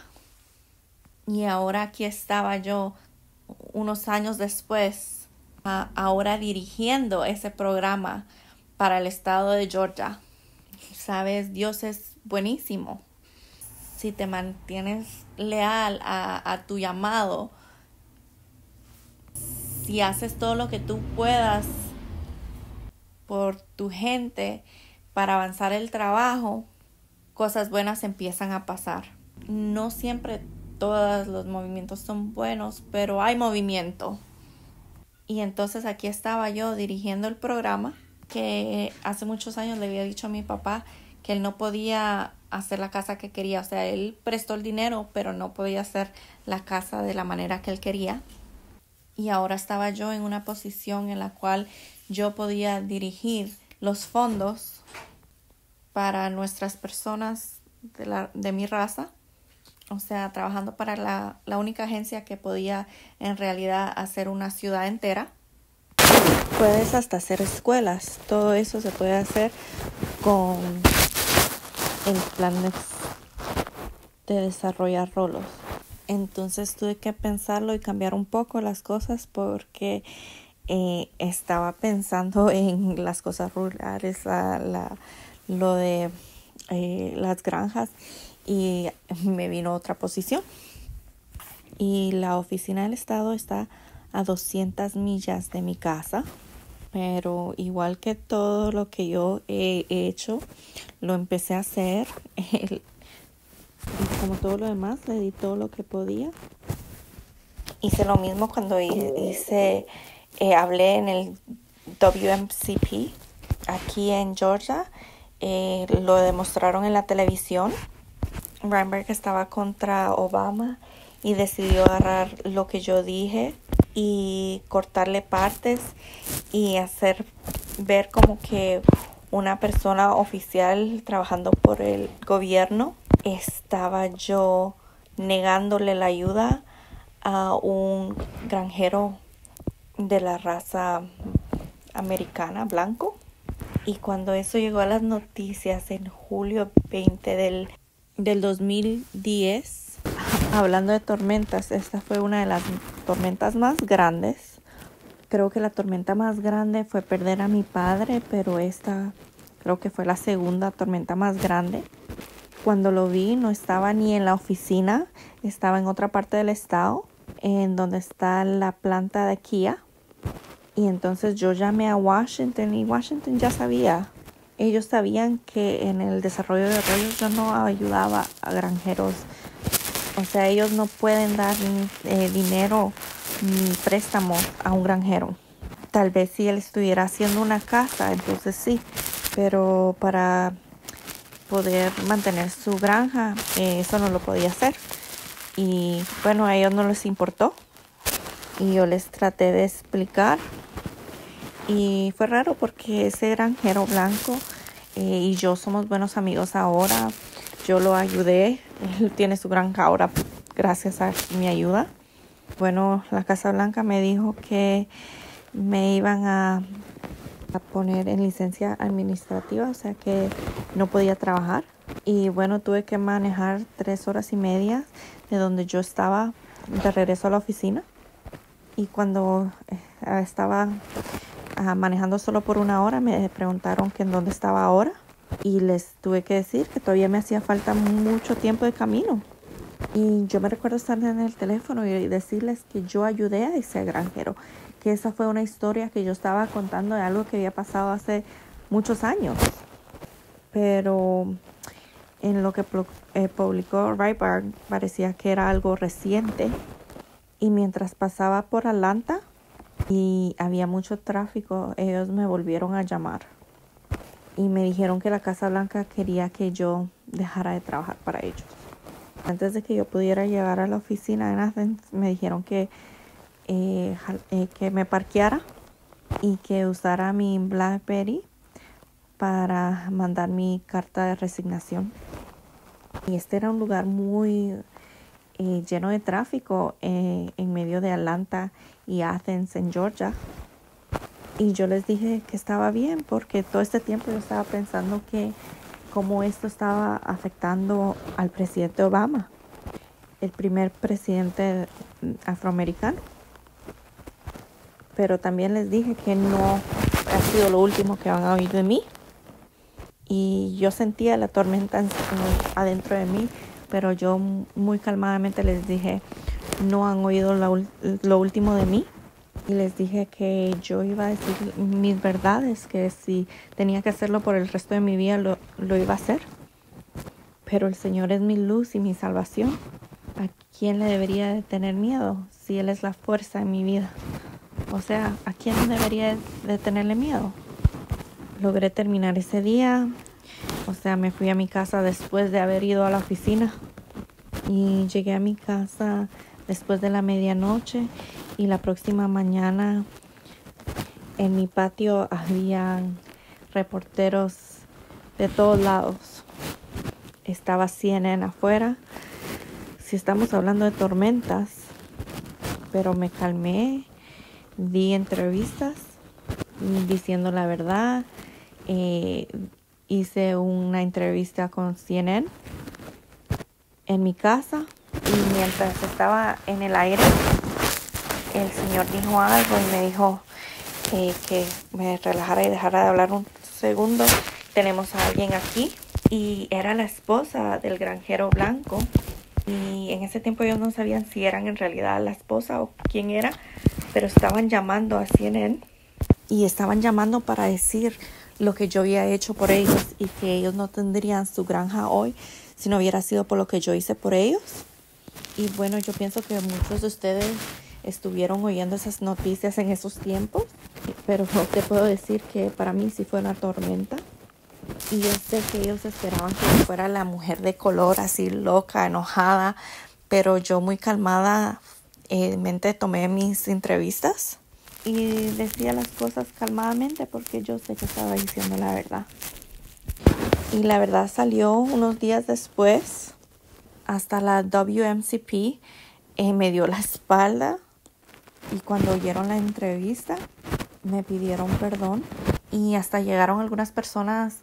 Y ahora aquí estaba yo unos años después, ahora dirigiendo ese programa para el estado de Georgia. Sabes, Dios es buenísimo. Si te mantienes leal a tu llamado, si haces todo lo que tú puedas por tu gente para avanzar el trabajo, cosas buenas empiezan a pasar. No siempre todos los movimientos son buenos, pero hay movimiento. Y entonces aquí estaba yo dirigiendo el programa que hace muchos años le había dicho a mi papá que él no podía hacer la casa que quería. O sea, él prestó el dinero, pero no podía hacer la casa de la manera que él quería. Y ahora estaba yo en una posición en la cual yo podía dirigir los fondos para nuestras personas de mi raza. O sea, trabajando para la única agencia que podía en realidad hacer una ciudad entera. Puedes hasta hacer escuelas. Todo eso se puede hacer con el plan de desarrollar rolos. Entonces tuve que pensarlo y cambiar un poco las cosas porque estaba pensando en las cosas rurales, lo de las granjas, y me vino otra posición. Y la oficina del estado está a 200 millas de mi casa. pero igual que todo lo que yo he hecho, lo empecé a hacer. Y como todo lo demás, le di todo lo que podía. Hice lo mismo cuando hablé en el WMCP aquí en Georgia. Lo demostraron en la televisión. Reinberg estaba contra Obama y decidió agarrar lo que yo dije y cortarle partes y hacer ver como que una persona oficial trabajando por el gobierno estaba yo negándole la ayuda a un granjero de la raza americana blanco. Y cuando eso llegó a las noticias en julio 20 del 2010, hablando de tormentas, esta fue una de las tormentas más grandes. Creo que la tormenta más grande fue perder a mi padre, pero esta creo que fue la segunda tormenta más grande. Cuando lo vi, no estaba ni en la oficina, estaba en otra parte del estado, en donde está la planta de Kia. Y entonces yo llamé a Washington y Washington ya sabía. Ellos sabían que en el desarrollo de arroyos yo no ayudaba a granjeros. O sea, ellos no pueden dar dinero ni préstamo a un granjero. Tal vez si él estuviera haciendo una casa, entonces sí. Pero para poder mantener su granja, eso no lo podía hacer. Y bueno, a ellos no les importó. Y yo les traté de explicar. Y fue raro porque ese granjero blanco y yo somos buenos amigos ahora. Yo lo ayudé. Él tiene su granja ahora gracias a mi ayuda. Bueno, la Casa Blanca me dijo que me iban a poner en licencia administrativa, o sea que no podía trabajar. Y bueno, tuve que manejar 3 horas y media de donde yo estaba de regreso a la oficina. Y cuando estaba manejando solo por 1 hora, me preguntaron que en dónde estaba ahora. Y les tuve que decir que todavía me hacía falta mucho tiempo de camino. Y yo me recuerdo estar en el teléfono y decirles que yo ayudé a ese granjero. Que esa fue una historia que yo estaba contando de algo que había pasado hace muchos años. Pero en lo que publicó Breitbart parecía que era algo reciente. Y mientras pasaba por Atlanta y había mucho tráfico, ellos me volvieron a llamar. Y me dijeron que la Casa Blanca quería que yo dejara de trabajar para ellos. Antes de que yo pudiera llegar a la oficina en Athens, me dijeron que me parqueara y que usara mi BlackBerry para mandar mi carta de resignación. Y este era un lugar muy lleno de tráfico en medio de Atlanta y Athens en Georgia. Y yo les dije que estaba bien porque todo este tiempo yo estaba pensando que cómo esto estaba afectando al presidente Obama, el primer presidente afroamericano. Pero también les dije que no ha sido lo último que van a oír de mí. Y yo sentía la tormenta adentro de mí, pero yo muy calmadamente les dije, no han oído lo último de mí. Y les dije que yo iba a decir mis verdades, que si tenía que hacerlo por el resto de mi vida, lo iba a hacer. Pero el Señor es mi luz y mi salvación. ¿A quién le debería de tener miedo si Él es la fuerza en mi vida? O sea, ¿a quién debería de tenerle miedo? Logré terminar ese día. O sea, me fui a mi casa después de haber ido a la oficina. Y llegué a mi casa después de la medianoche. Y la próxima mañana en mi patio había reporteros de todos lados. Estaba CNN afuera. Si estamos hablando de tormentas. Pero me calmé. Di entrevistas diciendo la verdad. Hice una entrevista con CNN en mi casa. Y mientras estaba en el aire, el Señor dijo algo y me dijo que me relajara y dejara de hablar un segundo. Tenemos a alguien aquí. Y era la esposa del granjero blanco. Y en ese tiempo ellos no sabían si eran en realidad la esposa o quién era. Pero estaban llamando a CNN. y estaban llamando para decir lo que yo había hecho por ellos y que ellos no tendrían su granja hoy si no hubiera sido por lo que yo hice por ellos. Y bueno, yo pienso que muchos de ustedes estuvieron oyendo esas noticias en esos tiempos, pero te puedo decir que para mí sí fue una tormenta. Y yo sé que ellos esperaban que yo fuera la mujer de color, así loca, enojada, pero yo muy calmada mente tomé mis entrevistas y decía las cosas calmadamente porque yo sé que estaba diciendo la verdad. Y la verdad salió unos días después. Hasta la WMCP me dio la espalda y cuando oyeron la entrevista me pidieron perdón y hasta llegaron algunas personas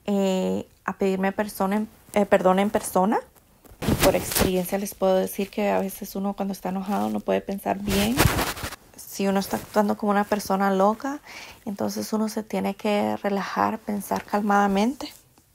a pedirme perdón en persona. Y por experiencia les puedo decir que a veces uno cuando está enojado no puede pensar bien. Si uno está actuando como una persona loca, entonces uno se tiene que relajar, pensar calmadamente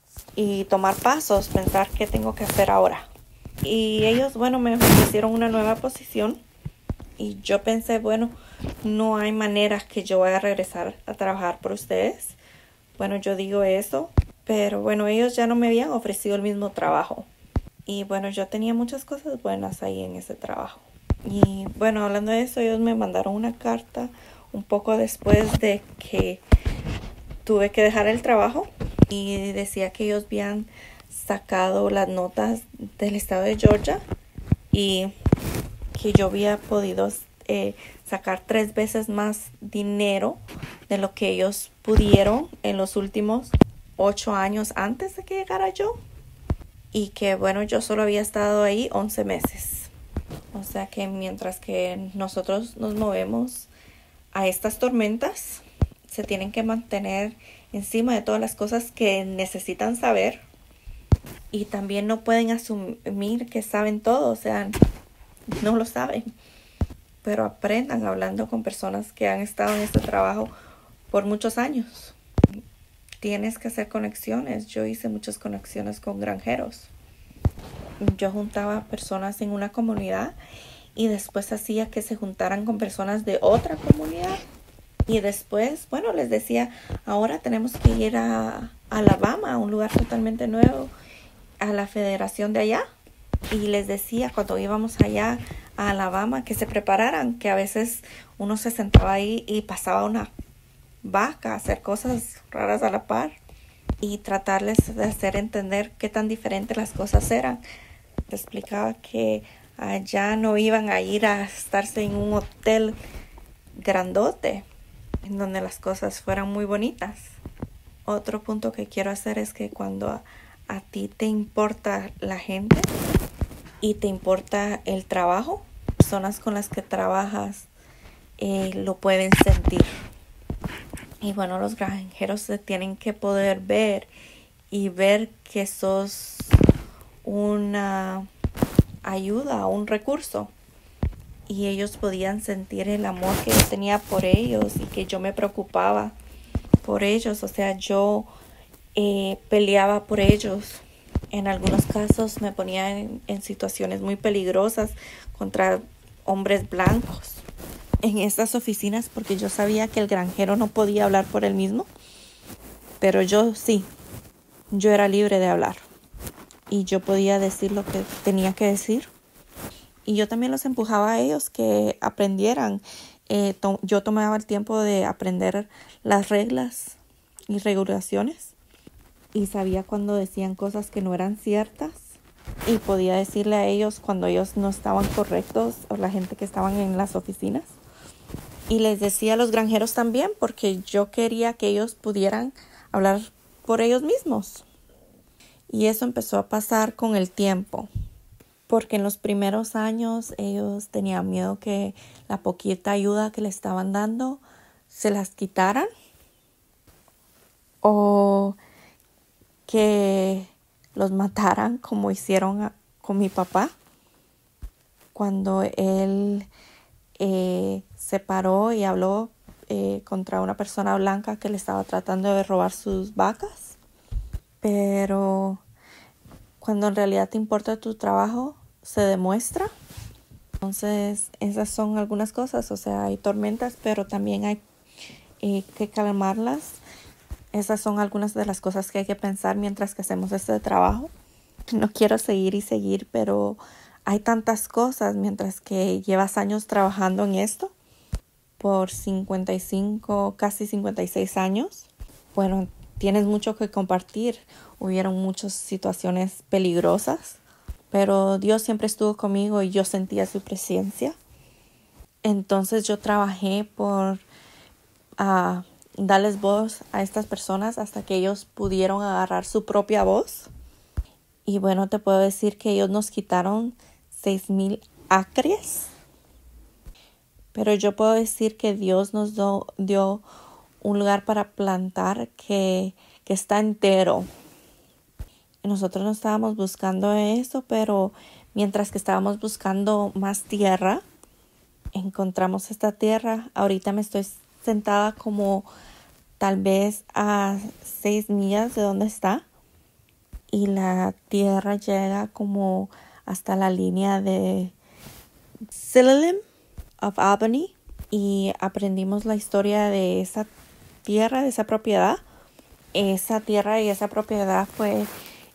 y tomar pasos, pensar qué tengo que hacer ahora. Y ellos, bueno, me ofrecieron una nueva posición y yo pensé, bueno, no hay manera que yo vaya a regresar a trabajar por ustedes. Bueno, yo digo eso, pero bueno, ellos ya no me habían ofrecido el mismo trabajo. Y bueno, yo tenía muchas cosas buenas ahí en ese trabajo. Y bueno, hablando de eso, ellos me mandaron una carta un poco después de que tuve que dejar el trabajo. Y decía que ellos habían sacado las notas del estado de Georgia y que yo había podido sacar 3 veces más dinero de lo que ellos pudieron en los últimos 8 años antes de que llegara yo. Y que bueno, yo solo había estado ahí 11 meses. O sea que mientras que nosotros nos movemos a estas tormentas, se tienen que mantener encima de todas las cosas que necesitan saber. Y también no pueden asumir que saben todo, o sea, no lo saben. Pero aprendan hablando con personas que han estado en este trabajo por muchos años. Tienes que hacer conexiones. Yo hice muchas conexiones con granjeros. Yo juntaba personas en una comunidad y después hacía que se juntaran con personas de otra comunidad. Y después, bueno, les decía, ahora tenemos que ir a Alabama, a un lugar totalmente nuevo, a la federación de allá. Y les decía cuando íbamos allá a Alabama que se prepararan, que a veces uno se sentaba ahí y pasaba una vaca a hacer cosas raras a la par y tratarles de hacer entender qué tan diferentes las cosas eran. Te explicaba que allá no iban a ir a estarse en un hotel grandote en donde las cosas fueran muy bonitas. Otro punto que quiero hacer es que cuando a ti te importa la gente y te importa el trabajo, personas con las que trabajas lo pueden sentir. Y bueno, los granjeros se tienen que poder ver y ver que sos una ayuda, un recurso. Y ellos podían sentir el amor que yo tenía por ellos y que yo me preocupaba por ellos. O sea, yo peleaba por ellos. En algunos casos me ponía en situaciones muy peligrosas contra hombres blancos en estas oficinas porque yo sabía que el granjero no podía hablar por él mismo, pero yo sí, yo era libre de hablar y yo podía decir lo que tenía que decir. Y yo también los empujaba a ellos que aprendieran. Yo tomaba el tiempo de aprender las reglas y regulaciones y sabía cuando decían cosas que no eran ciertas y podía decirle a ellos cuando ellos no estaban correctos o la gente que estaban en las oficinas. Y les decía a los granjeros también porque yo quería que ellos pudieran hablar por ellos mismos. Y eso empezó a pasar con el tiempo. Porque en los primeros años ellos tenían miedo que la poquita ayuda que le estaban dando se las quitaran. O que los mataran como hicieron con mi papá. Cuando él se paró y habló contra una persona blanca que le estaba tratando de robar sus vacas. Pero cuando en realidad te importa tu trabajo, se demuestra. Entonces, esas son algunas cosas. O sea, hay tormentas, pero también hay y que calmarlas. Esas son algunas de las cosas que hay que pensar mientras que hacemos este trabajo. No quiero seguir, pero hay tantas cosas mientras que llevas años trabajando en esto por 55, casi 56 años. Bueno, tienes mucho que compartir. Hubieron muchas situaciones peligrosas, pero Dios siempre estuvo conmigo y yo sentía su presencia. Entonces yo trabajé por darles voz a estas personas hasta que ellos pudieron agarrar su propia voz. Y bueno, te puedo decir que ellos nos quitaron 6,000 acres. Pero yo puedo decir que Dios nos dio un lugar para plantar que está entero. Nosotros no estábamos buscando eso, pero mientras que estábamos buscando más tierra, encontramos esta tierra. Ahorita me estoy sentada como tal vez a 6 millas de donde está. Y la tierra llega como hasta la línea de Siloam of Albany. Y aprendimos la historia de esa tierra, de esa propiedad. Esa tierra y esa propiedad fue...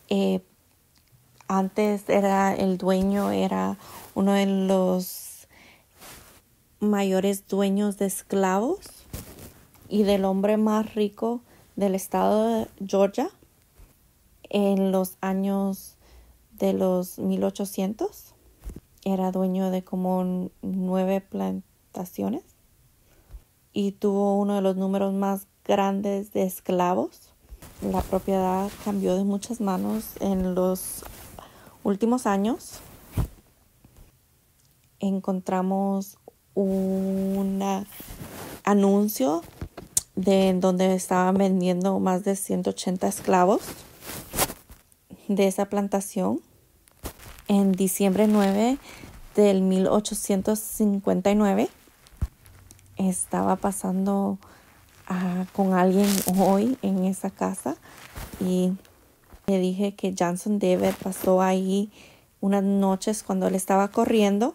antes el dueño era uno de los mayores dueños de esclavos y del hombre más rico del estado de Georgia en los años de los 1800. Era dueño de como 9 plantaciones y tuvo uno de los números más grandes de esclavos. La propiedad cambió de muchas manos en los últimos años. Encontramos un anuncio de donde estaban vendiendo más de 180 esclavos de esa plantación. En diciembre 9 del 1859 estaba pasando con alguien hoy en esa casa y le dije que Johnson David pasó ahí unas noches cuando él estaba corriendo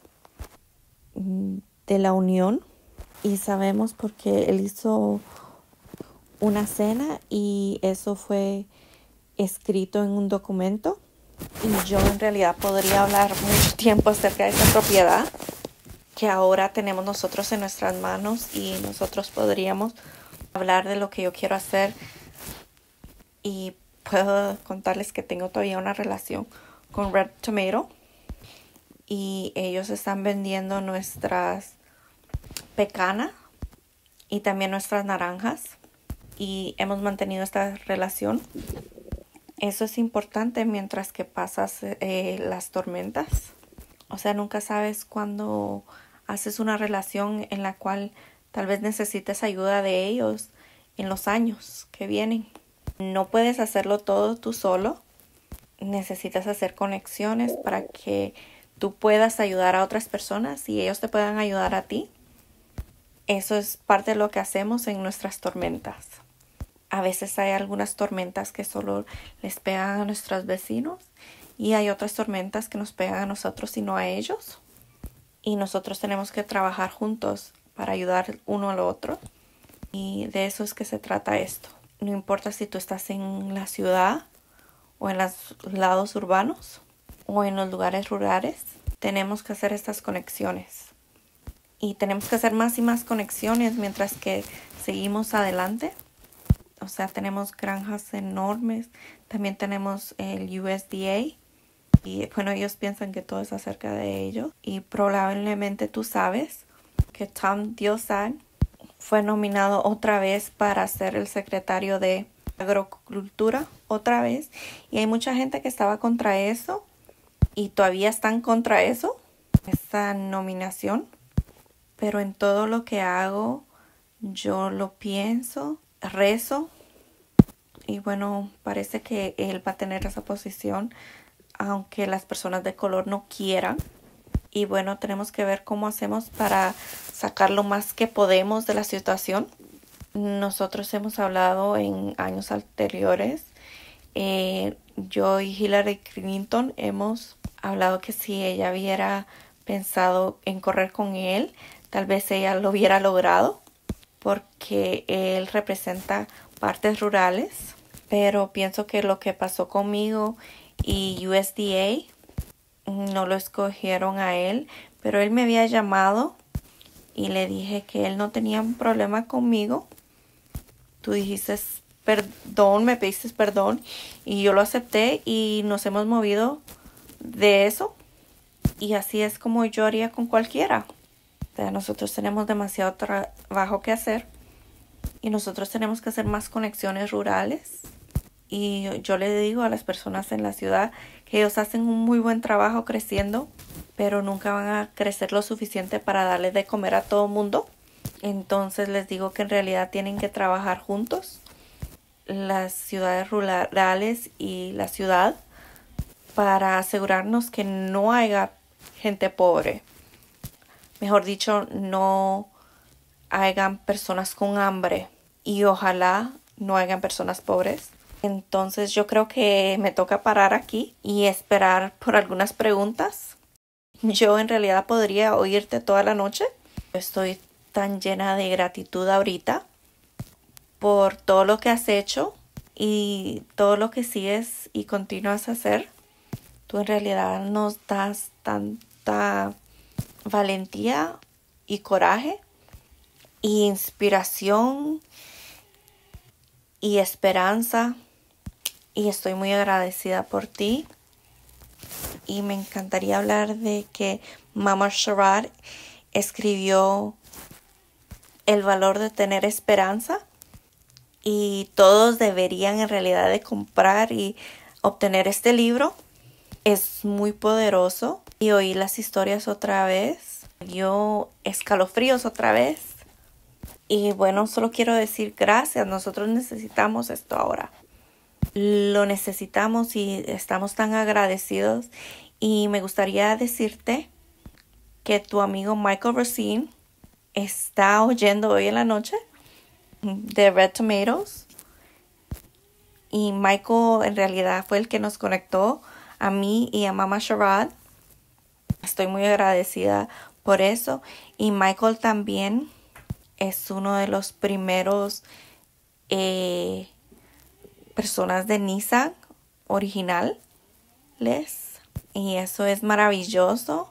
de la Unión, y sabemos porque él hizo una cena y eso fue escrito en un documento. Y yo en realidad podría hablar mucho tiempo acerca de esa propiedad que ahora tenemos nosotros en nuestras manos, y nosotros podríamos hablar de lo que yo quiero hacer. Y puedo contarles que tengo todavía una relación con Red Tomato y ellos están vendiendo nuestras pecanas y también nuestras naranjas, y hemos mantenido esta relación. Eso es importante mientras que pasas las tormentas. O sea, nunca sabes cuándo haces una relación en la cual tal vez necesites ayuda de ellos en los años que vienen. No puedes hacerlo todo tú solo. Necesitas hacer conexiones para que tú puedas ayudar a otras personas y ellos te puedan ayudar a ti. Eso es parte de lo que hacemos en nuestras tormentas. A veces hay algunas tormentas que solo les pegan a nuestros vecinos y hay otras tormentas que nos pegan a nosotros y no a ellos. Y nosotros tenemos que trabajar juntos para ayudar uno al otro. Y de eso es que se trata esto. No importa si tú estás en la ciudad o en los lados urbanos o en los lugares rurales, tenemos que hacer estas conexiones. Y tenemos que hacer más y más conexiones mientras que seguimos adelante. O sea, tenemos granjas enormes. También tenemos el USDA. Y bueno, ellos piensan que todo es acerca de ellos. Y probablemente tú sabes que Tom Vilsack fue nominado otra vez para ser el secretario de Agricultura otra vez. Y hay mucha gente que estaba contra eso. Y todavía están contra eso. Esa nominación. Pero en todo lo que hago, yo lo pienso, rezo. Y bueno, parece que él va a tener esa posición, aunque las personas de color no quieran. Y bueno, tenemos que ver cómo hacemos para sacar lo más que podemos de la situación. Nosotros hemos hablado en años anteriores. Yo y Hillary Clinton hemos hablado que si ella hubiera pensado en correr con él, tal vez ella lo hubiera logrado. porque él representa partes rurales, pero pienso que lo que pasó conmigo y USDA no lo escogieron a él, pero él me había llamado y le dije que él no tenía un problema conmigo. Tú dijiste perdón, me pediste perdón y yo lo acepté y nos hemos movido de eso. Y así es como yo haría con cualquiera. O sea, nosotros tenemos demasiado trabajo que hacer y nosotros tenemos que hacer más conexiones rurales. Y yo le digo a las personas en la ciudad que ellos hacen un muy buen trabajo creciendo, pero nunca van a crecer lo suficiente para darle de comer a todo el mundo. Entonces les digo que en realidad tienen que trabajar juntos, las ciudades rurales y la ciudad, para asegurarnos que no haya gente pobre. Mejor dicho, no hayan personas con hambre y ojalá no hayan personas pobres. Entonces yo creo que me toca parar aquí y esperar por algunas preguntas. Yo en realidad podría oírte toda la noche. Estoy tan llena de gratitud ahorita por todo lo que has hecho y todo lo que sigues y continúas a hacer. Tú en realidad nos das tanta valentía y coraje y inspiración y esperanza, y estoy muy agradecida por ti. Y me encantaría hablar de que Mama Sherrod escribió El valor de tener esperanza, y todos deberían en realidad de comprar y obtener este libro. Es muy poderoso y oí las historias otra vez, dio escalofríos otra vez. Y bueno, solo quiero decir gracias. Nosotros necesitamos esto ahora. Lo necesitamos y estamos tan agradecidos. Y me gustaría decirte que tu amigo Michael Racine está oyendo hoy en la noche de Red Tomatoes. Y Michael en realidad fue el que nos conectó a mí y a Mama Sherrod. Estoy muy agradecida por eso. Y Michael también es uno de los primeros personas de Nissan originales. Y eso es maravilloso.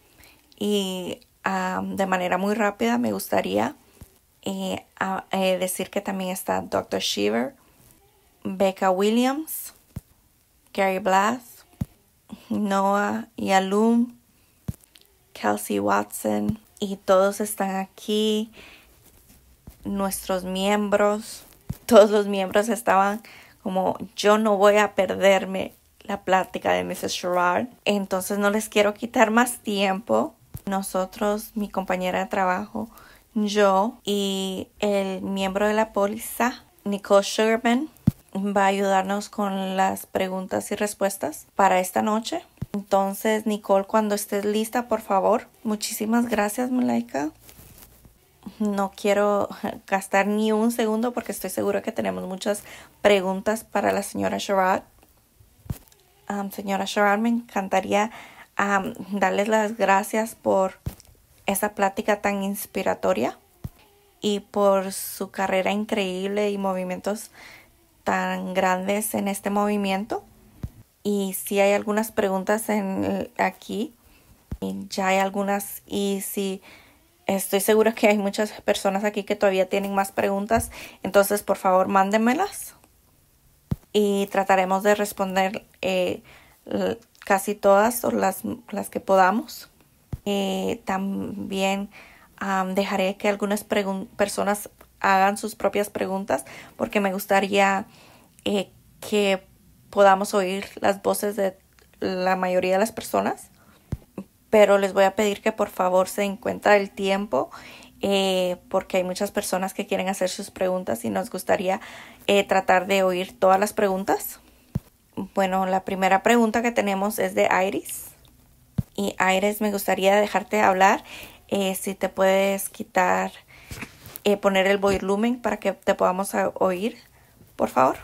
Y de manera muy rápida me gustaría decir que también está Dr. Shiver, Becca Williams, Gary Blass, Noah Yalum, Kelsey Watson, y todos están aquí. Nuestros miembros, todos los miembros estaban como, yo no voy a perderme la plática de Mrs. Sherrod. Entonces no les quiero quitar más tiempo. Nosotros, mi compañera de trabajo, yo y el miembro de la póliza, Nicole Sugarman, va a ayudarnos con las preguntas y respuestas para esta noche. Entonces, Nicole, cuando estés lista, por favor. Muchísimas gracias, Malaika. No quiero gastar ni un segundo porque estoy segura que tenemos muchas preguntas para la señora Sherrod. Señora Sherrod, me encantaría darles las gracias por esa plática tan inspiratoria y por su carrera increíble y movimientos tan grandes en este movimiento. Y si hay algunas preguntas aquí, y ya hay algunas, y si estoy segura que hay muchas personas aquí que todavía tienen más preguntas, entonces por favor mándenmelas y trataremos de responder casi todas o las que podamos. También dejaré que algunas personas hagan sus propias preguntas porque me gustaría que podamos oír las voces de la mayoría de las personas. Pero les voy a pedir que por favor se den cuenta del tiempo porque hay muchas personas que quieren hacer sus preguntas y nos gustaría tratar de oír todas las preguntas. Bueno, la primera pregunta que tenemos es de Iris. Y Iris, me gustaría dejarte hablar. Si te puedes quitar, poner el volumen para que te podamos oír, por favor.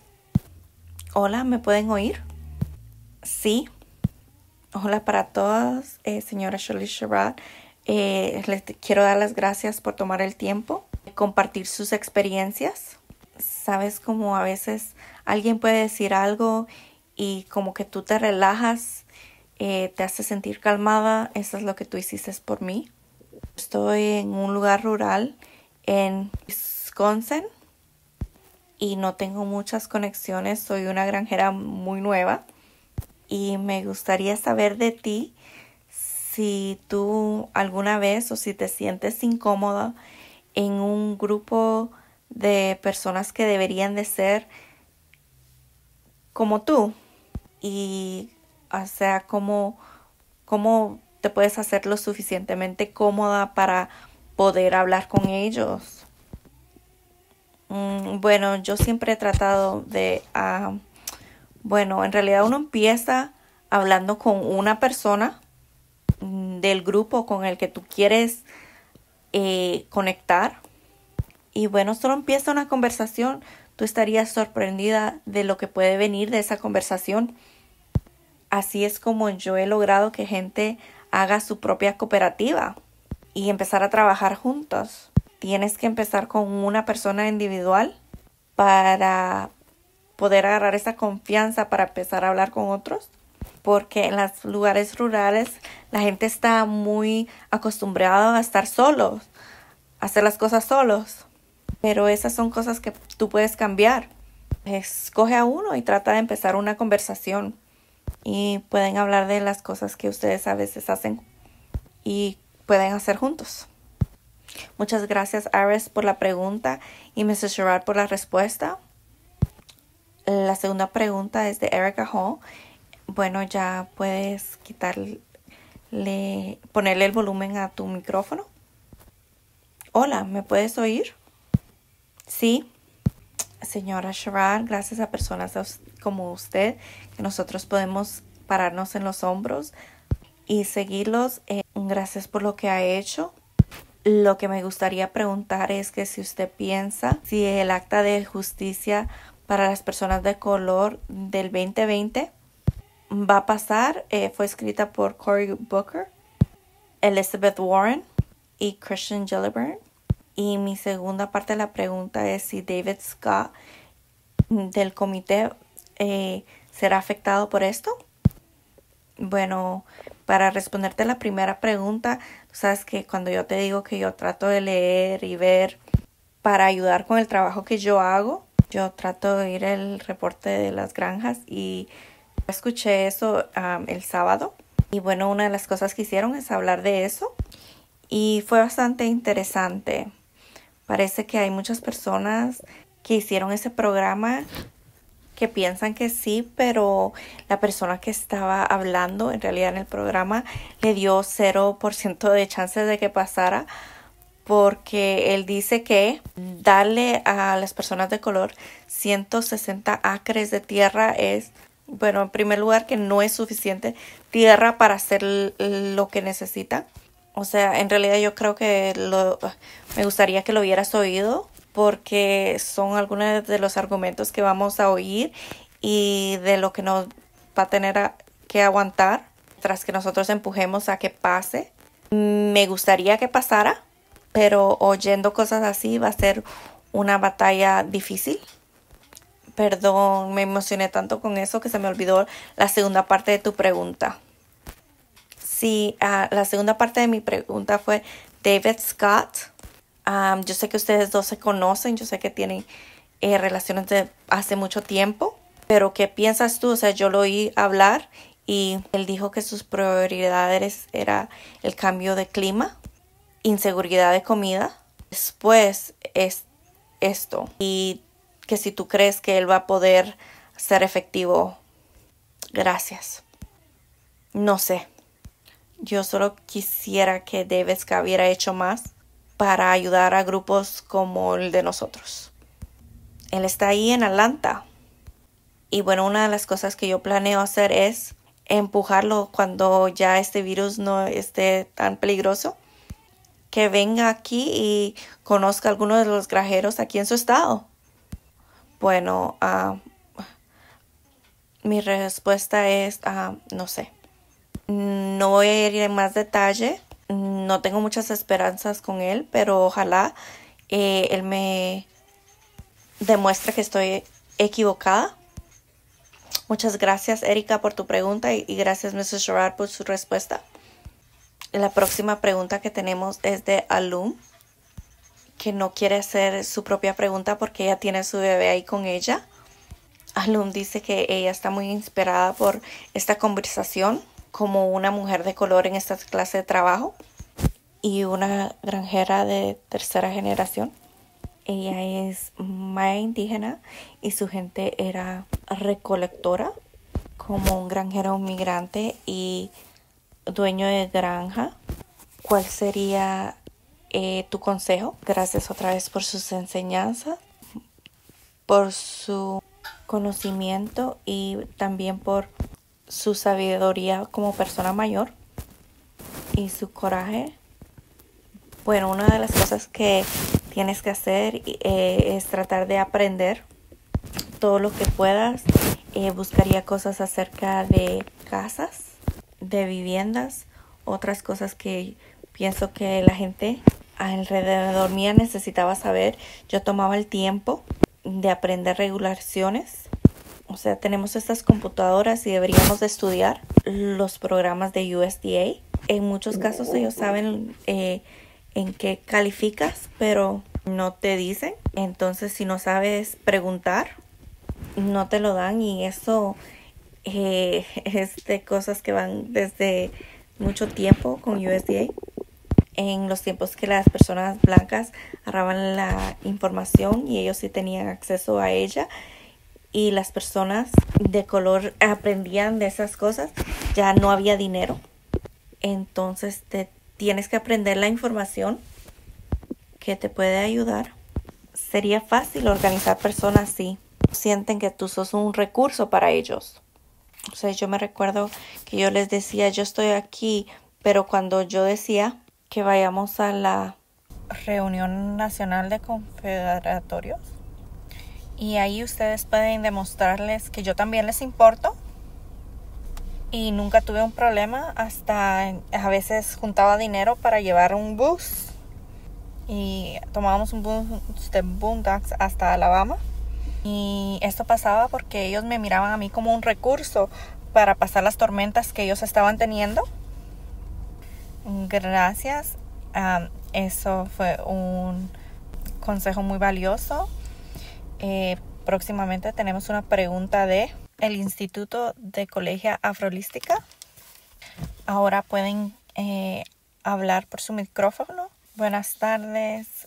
Hola, ¿me pueden oír? Sí. Hola para todas, señora Shirley Sherrod. Les quiero dar las gracias por tomar el tiempo compartir sus experiencias. Sabes, como a veces alguien puede decir algo y como que tú te relajas, te hace sentir calmada. Eso es lo que tú hiciste por mí. Estoy en un lugar rural en Wisconsin y no tengo muchas conexiones. Soy una granjera muy nueva y me gustaría saber de ti si tú alguna vez o si te sientes incómoda en un grupo de personas que deberían de ser como tú, y o sea, cómo te puedes hacer lo suficientemente cómoda para poder hablar con ellos. Bueno, yo siempre he tratado de, en realidad uno empieza hablando con una persona del grupo con el que tú quieres conectar. Y bueno, solo empieza una conversación. Tú estarías sorprendida de lo que puede venir de esa conversación. Así es como yo he logrado que gente haga su propia cooperativa y empezar a trabajar juntos. Tienes que empezar con una persona individual para poder agarrar esa confianza para empezar a hablar con otros. Porque en los lugares rurales la gente está muy acostumbrada a estar solos, a hacer las cosas solos. Pero esas son cosas que tú puedes cambiar. Escoge a uno y trata de empezar una conversación. Y pueden hablar de las cosas que ustedes a veces hacen y pueden hacer juntos. Muchas gracias, Iris, por la pregunta y Mrs. Gerard por la respuesta. La segunda pregunta es de Erica Hall. Bueno, ya puedes ponerle el volumen a tu micrófono. Hola, ¿me puedes oír? Sí. Señora Gerard, gracias a personas como usted, que nosotros podemos pararnos en los hombros y seguirlos. Gracias por lo que ha hecho. Lo que me gustaría preguntar es que si usted piensa si el acta de justicia para las personas de color del 2020 va a pasar. Fue escrita por Cory Booker, Elizabeth Warren y Christian Gillibrand. Y mi segunda parte de la pregunta es si David Scott del comité será afectado por esto. Bueno, para responderte la primera pregunta, tú sabes que cuando yo te digo que yo trato de leer y ver para ayudar con el trabajo que yo hago, yo trato de oír el reporte de las granjas y escuché eso el sábado. Y bueno, una de las cosas que hicieron es hablar de eso y fue bastante interesante. Parece que hay muchas personas que hicieron ese programa que piensan que sí, pero la persona que estaba hablando en realidad en el programa le dio 0% de chances de que pasara, porque él dice que darle a las personas de color 160 acres de tierra es, bueno, en primer lugar, que no es suficiente tierra para hacer lo que necesitan. O sea, en realidad yo creo que me gustaría que lo hubieras oído, porque son algunos de los argumentos que vamos a oír y de lo que nos va a tener que aguantar tras que nosotros empujemos a que pase. Me gustaría que pasara, pero oyendo cosas así va a ser una batalla difícil. Perdón, me emocioné tanto con eso que se me olvidó la segunda parte de tu pregunta. Sí, la segunda parte de mi pregunta fue David Scott. Yo sé que ustedes dos se conocen, yo sé que tienen relaciones de hace mucho tiempo, pero ¿qué piensas tú? O sea, yo lo oí hablar y él dijo que sus prioridades era el cambio de clima, inseguridad de comida, después es esto, y que si tú crees que él va a poder ser efectivo. Gracias. No sé. Yo solo quisiera que David Scott hubiera hecho más para ayudar a grupos como el de nosotros. Él está ahí en Atlanta. Y bueno, una de las cosas que yo planeo hacer es empujarlo cuando ya este virus no esté tan peligroso. Que venga aquí y conozca a algunos de los granjeros aquí en su estado. Bueno, mi respuesta es, no sé. No voy a ir en más detalle. No tengo muchas esperanzas con él, pero ojalá él me demuestra que estoy equivocada. Muchas gracias, Erika, por tu pregunta y gracias, Mrs. Gerard, por su respuesta. La próxima pregunta que tenemos es de Alum, que no quiere hacer su propia pregunta porque ella tiene a su bebé ahí con ella. Alum dice que ella está muy inspirada por esta conversación como una mujer de color en esta clase de trabajo y una granjera de tercera generación. Ella es maya indígena y su gente era recolectora, como un granjero migrante y dueño de granja. ¿Cuál sería tu consejo? Gracias otra vez por sus enseñanzas, por su conocimiento y también por su sabiduría como persona mayor y su coraje. Bueno, una de las cosas que tienes que hacer es tratar de aprender todo lo que puedas. Buscaría cosas acerca de casas, de viviendas, otras cosas que pienso que la gente alrededor mía necesitaba saber. Yo tomaba el tiempo de aprender regulaciones. O sea, tenemos estas computadoras y deberíamos de estudiar los programas de USDA. En muchos casos ellos saben en qué calificas, pero no te dicen. Entonces, si no sabes preguntar, no te lo dan, y eso es de cosas que van desde mucho tiempo con USDA. En los tiempos que las personas blancas agarraban la información y ellos sí tenían acceso a ella, y las personas de color aprendían de esas cosas, ya no había dinero. Entonces tienes que aprender la información que te puede ayudar. Sería fácil organizar personas si sienten que tú sos un recurso para ellos. O sea, yo me recuerdo que yo les decía, yo estoy aquí, pero cuando yo decía que vayamos a la Reunión Nacional de Confederatorios, y ahí ustedes pueden demostrarles que yo también les importo, y nunca tuve un problema, hasta a veces juntaba dinero para llevar un bus y tomábamos un bus de Boondocks hasta Alabama. Y esto pasaba porque ellos me miraban a mí como un recurso para pasar las tormentas que ellos estaban teniendo. Gracias. Eso fue un consejo muy valioso. Próximamente tenemos una pregunta de el Instituto de Colegia Afrolística. Ahora pueden hablar por su micrófono. Buenas tardes,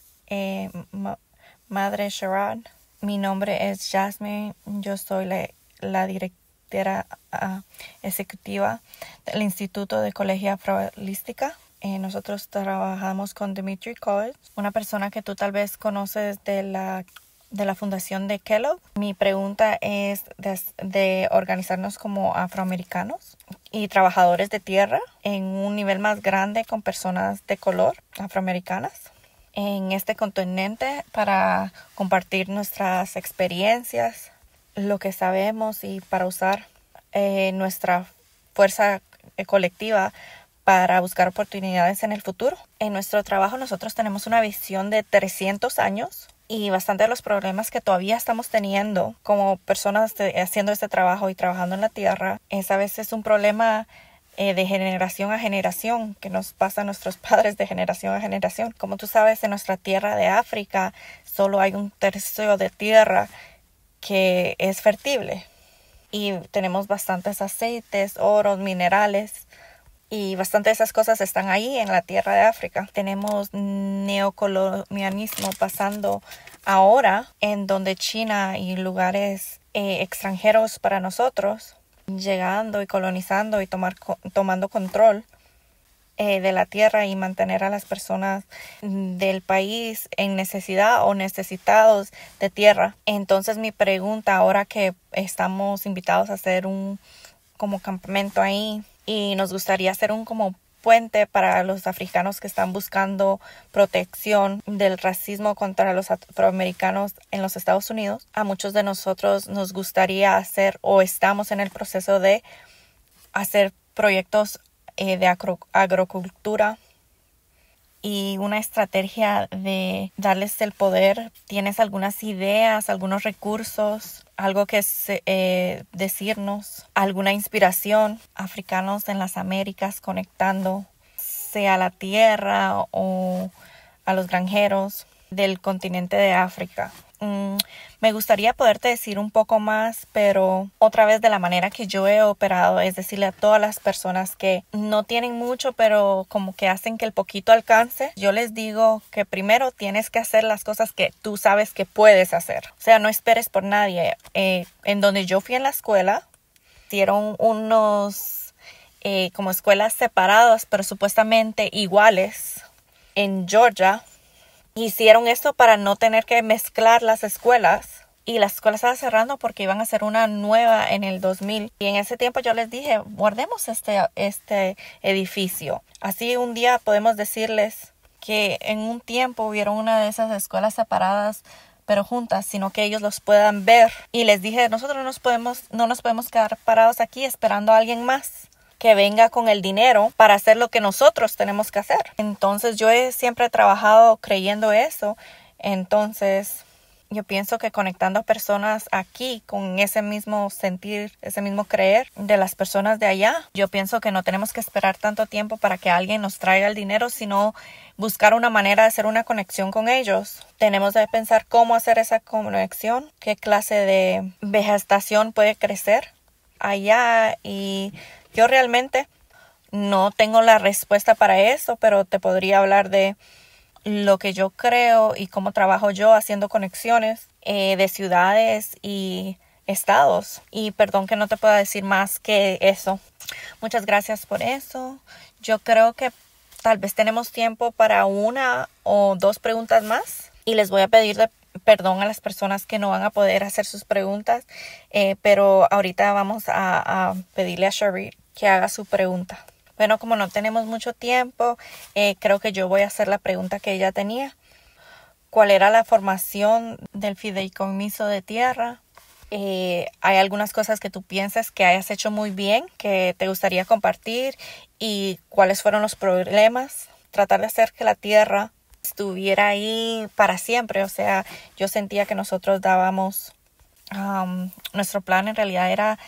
Madre Gerard. Mi nombre es Jasmine. Yo soy la directora ejecutiva del Instituto de Colegia Afrolística. Nosotros trabajamos con Dimitri College, una persona que tú tal vez conoces de la fundación de Kellogg. Mi pregunta es de organizarnos como afroamericanos y trabajadores de tierra en un nivel más grande con personas de color afroamericanas en este continente, para compartir nuestras experiencias, lo que sabemos, y para usar nuestra fuerza colectiva para buscar oportunidades en el futuro. En nuestro trabajo nosotros tenemos una visión de 300 años, y bastante de los problemas que todavía estamos teniendo como personas haciendo este trabajo y trabajando en la tierra es a veces un problema de generación a generación, que nos pasa a nuestros padres de generación a generación. Como tú sabes, en nuestra tierra de África solo hay 1/3 de tierra que es fértil, y tenemos bastantes aceites, oros, minerales, y bastante de esas cosas están ahí en la tierra de África. Tenemos neocolonialismo pasando ahora, en donde China y lugares extranjeros para nosotros llegando y colonizando y tomando control de la tierra, y mantener a las personas del país en necesidad o necesitados de tierra. Entonces mi pregunta, ahora que estamos invitados a hacer un como campamento ahí, y nos gustaría hacer un como puente para los africanos que están buscando protección del racismo contra los afroamericanos en los Estados Unidos. A muchos de nosotros nos gustaría hacer, o estamos en el proceso de hacer, proyectos de agrocultura y una estrategia de darles el poder. ¿Tienes algunas ideas, algunos recursos, algo que decirnos, alguna inspiración? Africanos en las Américas conectándose a la tierra o a los granjeros del continente de África. Me gustaría poderte decir un poco más, pero otra vez de la manera que yo he operado es decirle a todas las personas que no tienen mucho, pero como que hacen que el poquito alcance. Yo les digo que primero tienes que hacer las cosas que tú sabes que puedes hacer. O sea, no esperes por nadie. En donde yo fui en la escuela, hicieron unos como escuelas separadas, pero supuestamente iguales en Georgia. Hicieron esto para no tener que mezclar las escuelas. Y la escuela estaba cerrando porque iban a hacer una nueva en el 2000. Y en ese tiempo yo les dije, guardemos este edificio. Así un día podemos decirles que en un tiempo hubieron una de esas escuelas separadas, pero juntas, sino que ellos los puedan ver. Y les dije, nosotros no nos podemos quedar parados aquí esperando a alguien más que venga con el dinero para hacer lo que nosotros tenemos que hacer. Entonces yo siempre he trabajado creyendo eso. Entonces yo pienso que conectando a personas aquí con ese mismo sentir, ese mismo creer de las personas de allá, yo pienso que no tenemos que esperar tanto tiempo para que alguien nos traiga el dinero, sino buscar una manera de hacer una conexión con ellos. Tenemos que pensar cómo hacer esa conexión, qué clase de vegetación puede crecer allá. Y yo realmente no tengo la respuesta para eso, pero te podría hablar de lo que yo creo y cómo trabajo yo haciendo conexiones de ciudades y estados. Y perdón que no te pueda decir más que eso. Muchas gracias por eso. Yo creo que tal vez tenemos tiempo para una o dos preguntas más. Y les voy a pedir perdón a las personas que no van a poder hacer sus preguntas. Pero ahorita vamos a pedirle a Sherry que haga su pregunta. Bueno, como no tenemos mucho tiempo, creo que yo voy a hacer la pregunta que ella tenía. ¿Cuál era la formación del fideicomiso de tierra? ¿Hay algunas cosas que tú piensas que hayas hecho muy bien, que te gustaría compartir? ¿Y cuáles fueron los problemas? Tratar de hacer que la tierra estuviera ahí para siempre. O sea, yo sentía que nosotros dábamos... nuestro plan en realidad era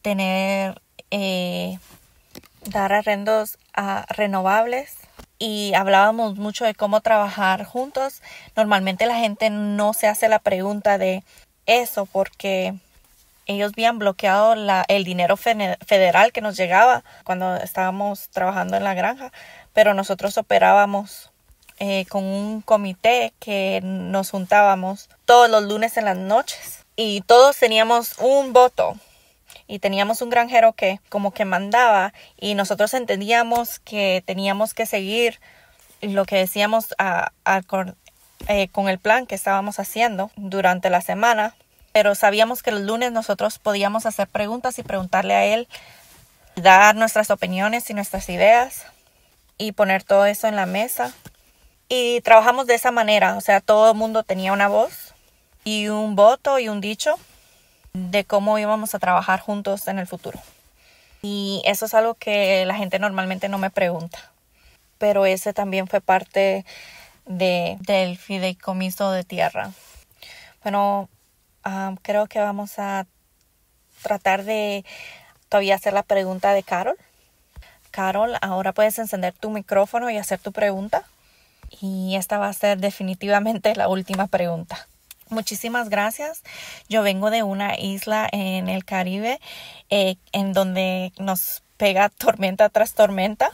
dar arrendos renovables, y hablábamos mucho de cómo trabajar juntos. Normalmente la gente no se hace la pregunta de eso porque ellos habían bloqueado el dinero federal que nos llegaba cuando estábamos trabajando en la granja, pero nosotros operábamos con un comité que nos juntábamos todos los lunes en las noches y todos teníamos un voto. Y teníamos un granjero que como que mandaba, y nosotros entendíamos que teníamos que seguir lo que decíamos con el plan que estábamos haciendo durante la semana. Pero sabíamos que los lunes nosotros podíamos hacer preguntas y preguntarle a él, dar nuestras opiniones y nuestras ideas y poner todo eso en la mesa. Y trabajamos de esa manera, o sea, todo el mundo tenía una voz y un voto y un dicho de cómo íbamos a trabajar juntos en el futuro. Y eso es algo que la gente normalmente no me pregunta. Pero ese también fue parte del fideicomiso de tierra. Bueno, creo que vamos a tratar de todavía hacer la pregunta de Carol. Carol, ahora puedes encender tu micrófono y hacer tu pregunta. Y esta va a ser definitivamente la última pregunta. Muchísimas gracias. Yo vengo de una isla en el Caribe en donde nos pega tormenta tras tormenta.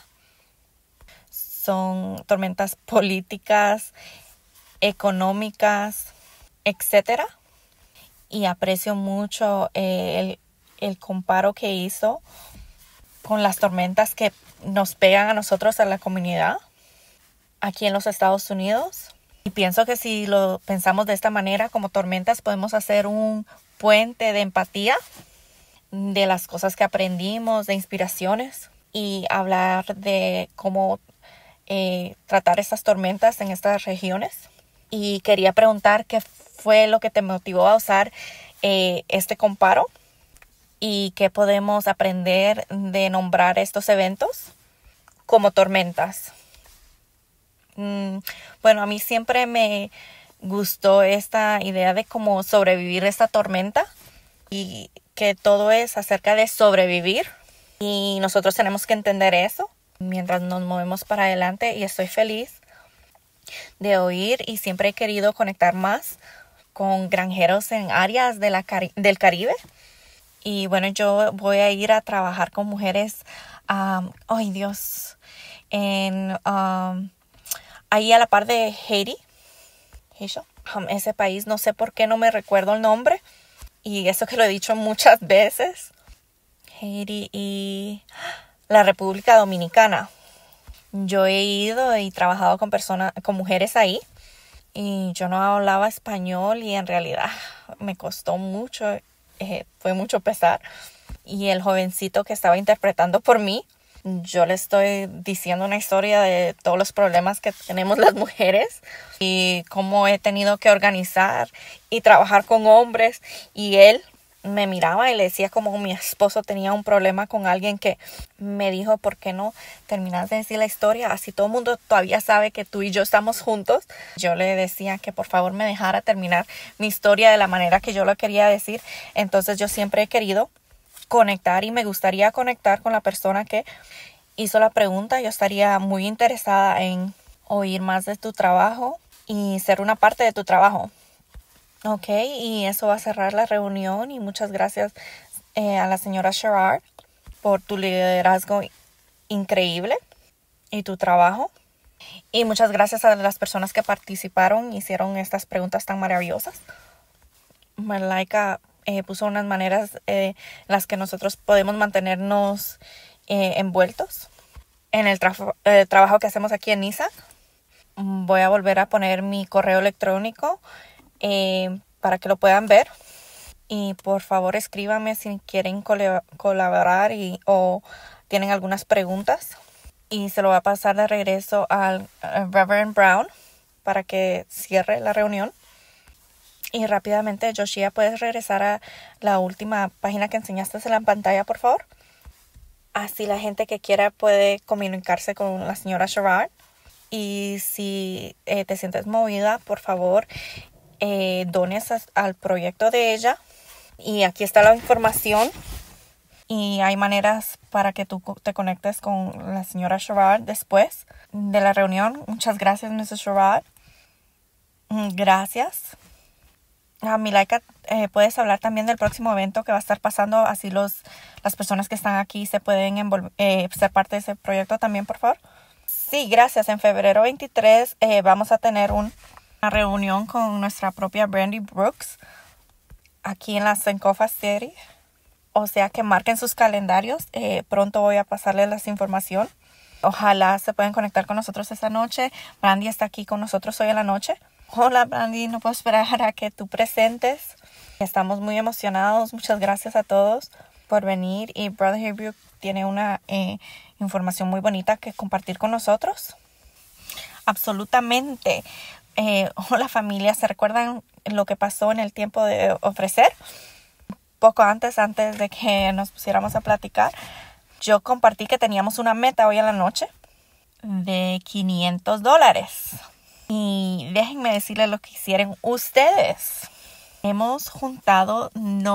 Son tormentas políticas, económicas, etcétera. Y aprecio mucho el comparo que hizo con las tormentas que nos pegan a nosotros, a la comunidad, aquí en los Estados Unidos. Y pienso que si lo pensamos de esta manera, como tormentas, podemos hacer un puente de empatía de las cosas que aprendimos, de inspiraciones, y hablar de cómo tratar estas tormentas en estas regiones. Y quería preguntar qué fue lo que te motivó a usar este comparo y qué podemos aprender de nombrar estos eventos como tormentas. Bueno, a mí siempre me gustó esta idea de cómo sobrevivir esta tormenta y que todo es acerca de sobrevivir y nosotros tenemos que entender eso mientras nos movemos para adelante, y estoy feliz de oír y siempre he querido conectar más con granjeros en áreas de del Caribe. Y bueno, yo voy a ir a trabajar con mujeres, ay Dios, ahí a la par de Haití, ese país, no sé por qué no me recuerdo el nombre, y eso que lo he dicho muchas veces, Haití y la República Dominicana. Yo he ido y trabajado con mujeres ahí, y yo no hablaba español y en realidad me costó mucho, fue mucho pesar. Y el jovencito que estaba interpretando por mí, yo le estoy diciendo una historia de todos los problemas que tenemos las mujeres y cómo he tenido que organizar y trabajar con hombres, y él me miraba y le decía como mi esposo tenía un problema con alguien, que me dijo, ¿por qué no terminas de decir la historia? Así todo el mundo todavía sabe que tú y yo estamos juntos. Yo le decía que por favor me dejara terminar mi historia de la manera que yo lo quería decir. Entonces yo siempre he querido conectar y me gustaría conectar con la persona que hizo la pregunta. Yo estaría muy interesada en oír más de tu trabajo y ser una parte de tu trabajo. Ok, y eso va a cerrar la reunión, y muchas gracias a la señora Sherrard por tu liderazgo increíble y tu trabajo. Y muchas gracias a las personas que participaron y hicieron estas preguntas tan maravillosas. Malaika puso unas maneras en las que nosotros podemos mantenernos envueltos en el trabajo que hacemos aquí en NISAC. Voy a volver a poner mi correo electrónico para que lo puedan ver, y por favor escríbanme si quieren colaborar o tienen algunas preguntas, y se lo va a pasar de regreso al Reverend Brown para que cierre la reunión. Y rápidamente, Joshua, ¿puedes regresar a la última página que enseñaste en la pantalla, por favor? Así la gente que quiera puede comunicarse con la señora Sherrard. Y si te sientes movida, por favor, dones al proyecto de ella. Y aquí está la información. Y hay maneras para que tú te conectes con la señora Sherrard después de la reunión. Muchas gracias, Mrs. Sherrard. Gracias. Malaika, puedes hablar también del próximo evento que va a estar pasando. Así las personas que están aquí se pueden ser parte de ese proyecto también, por favor. Sí, gracias. En febrero 23 vamos a tener una reunión con nuestra propia Brandy Brooks aquí en la Sankofa City. O sea que marquen sus calendarios. Pronto voy a pasarles la información. Ojalá se puedan conectar con nosotros esta noche. Brandy está aquí con nosotros hoy en la noche. Hola Brandy, no puedo esperar a que tú presentes. Estamos muy emocionados. Muchas gracias a todos por venir. Y Brother Hebrew tiene una información muy bonita que compartir con nosotros. Absolutamente. Hola familia, ¿se recuerdan lo que pasó en el tiempo de ofrecer? Poco antes de que nos pusiéramos a platicar, yo compartí que teníamos una meta hoy en la noche de $500. Y déjenme decirles lo que hicieron ustedes. Hemos juntado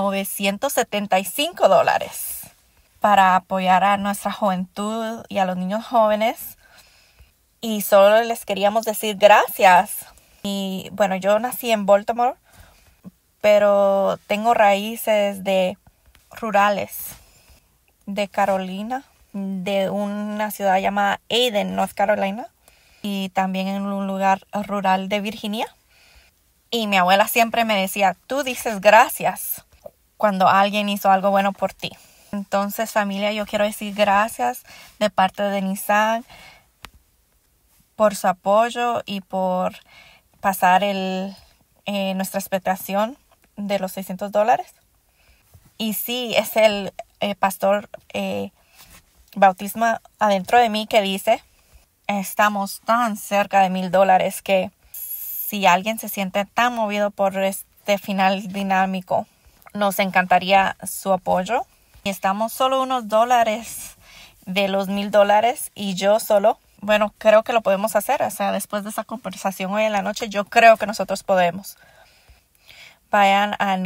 $975 para apoyar a nuestra juventud y a los niños jóvenes. Y solo les queríamos decir gracias. Y bueno, yo nací en Baltimore, pero tengo raíces rurales de Carolina, de una ciudad llamada Aden, North Carolina, y también en un lugar rural de Virginia. Y mi abuela siempre me decía, tú dices gracias cuando alguien hizo algo bueno por ti. Entonces, familia, yo quiero decir gracias de parte de Nissan por su apoyo y por pasar nuestra expectación de los $600. Y sí, es el pastor Bautismo adentro de mí que dice, estamos tan cerca de $1,000 que si alguien se siente tan movido por este final dinámico, nos encantaría su apoyo. Y estamos solo unos $1 de los $1,000, y yo solo bueno, creo que lo podemos hacer. O sea, después de esa conversación hoy en la noche, yo creo que nosotros podemos. Vayan a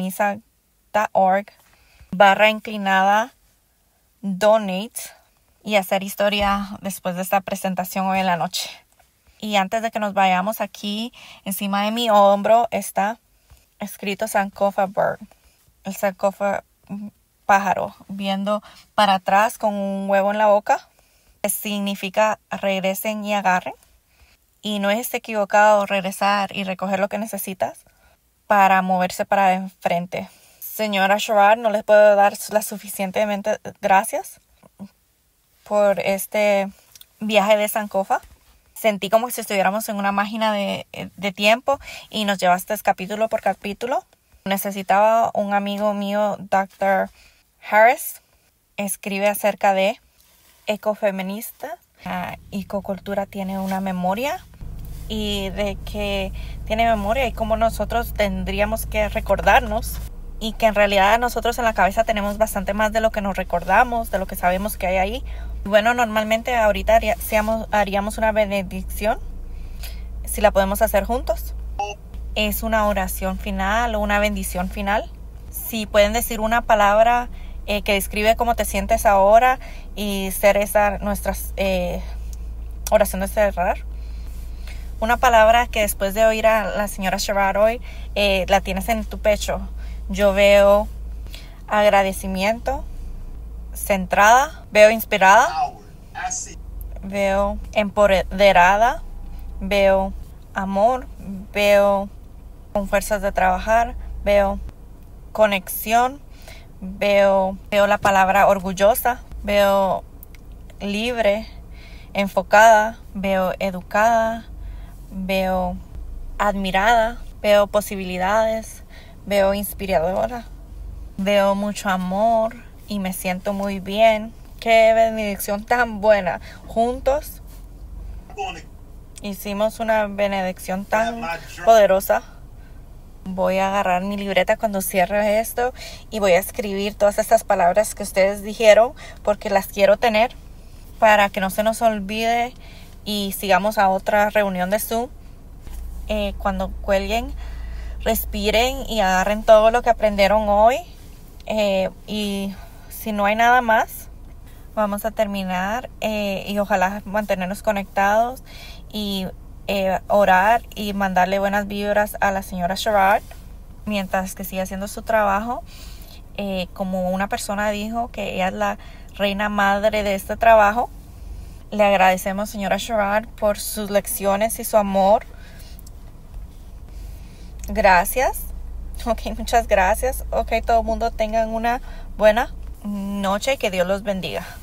nisa.org/donate y hacer historia después de esta presentación hoy en la noche. Y antes de que nos vayamos, aquí encima de mi hombro está escrito Sankofa Bird. El Sankofa pájaro viendo para atrás con un huevo en la boca. Significa regresen y agarren. Y no es equivocado regresar y recoger lo que necesitas para moverse para enfrente. Señora Sherrod, no les puedo dar las suficientemente gracias por este viaje de Sankofa. Sentí como si estuviéramos en una máquina de tiempo y nos llevaste capítulo por capítulo. Necesitaba un amigo mío, Dr. Harris, escribe acerca de ecofeminista. Ecocultura tiene una memoria y de que tiene memoria y cómo nosotros tendríamos que recordarnos y que en realidad nosotros en la cabeza tenemos bastante más de lo que nos recordamos, de lo que sabemos que hay ahí. Bueno, normalmente ahorita haríamos una benedicción, si la podemos hacer juntos. Es una oración final o una bendición final. Si pueden decir una palabra que describe cómo te sientes ahora y ser esa nuestra oración de cerrar. Una palabra que después de oír a la señora Sherrod hoy, la tienes en tu pecho. Yo veo agradecimiento, centrada, veo inspirada, veo empoderada, veo amor, veo con fuerzas de trabajar, veo conexión, veo la palabra orgullosa, veo libre, enfocada, veo educada, veo admirada, veo posibilidades, veo inspiradora, veo mucho amor y me siento muy bien. Qué bendición tan buena. Juntos hicimos una bendición tan poderosa. Voy a agarrar mi libreta cuando cierre esto y voy a escribir todas estas palabras que ustedes dijeron porque las quiero tener para que no se nos olvide y sigamos a otra reunión de Zoom. Cuando cuelguen, respiren y agarren todo lo que aprendieron hoy. Y si no hay nada más, vamos a terminar y ojalá mantenernos conectados y orar y mandarle buenas vibras a la señora Sherrod mientras que sigue haciendo su trabajo. Como una persona dijo que ella es la reina madre de este trabajo. Le agradecemos, señora Sherrod, por sus lecciones y su amor. Gracias. Ok, muchas gracias. Ok, todo el mundo tengan una buena noche y que Dios los bendiga.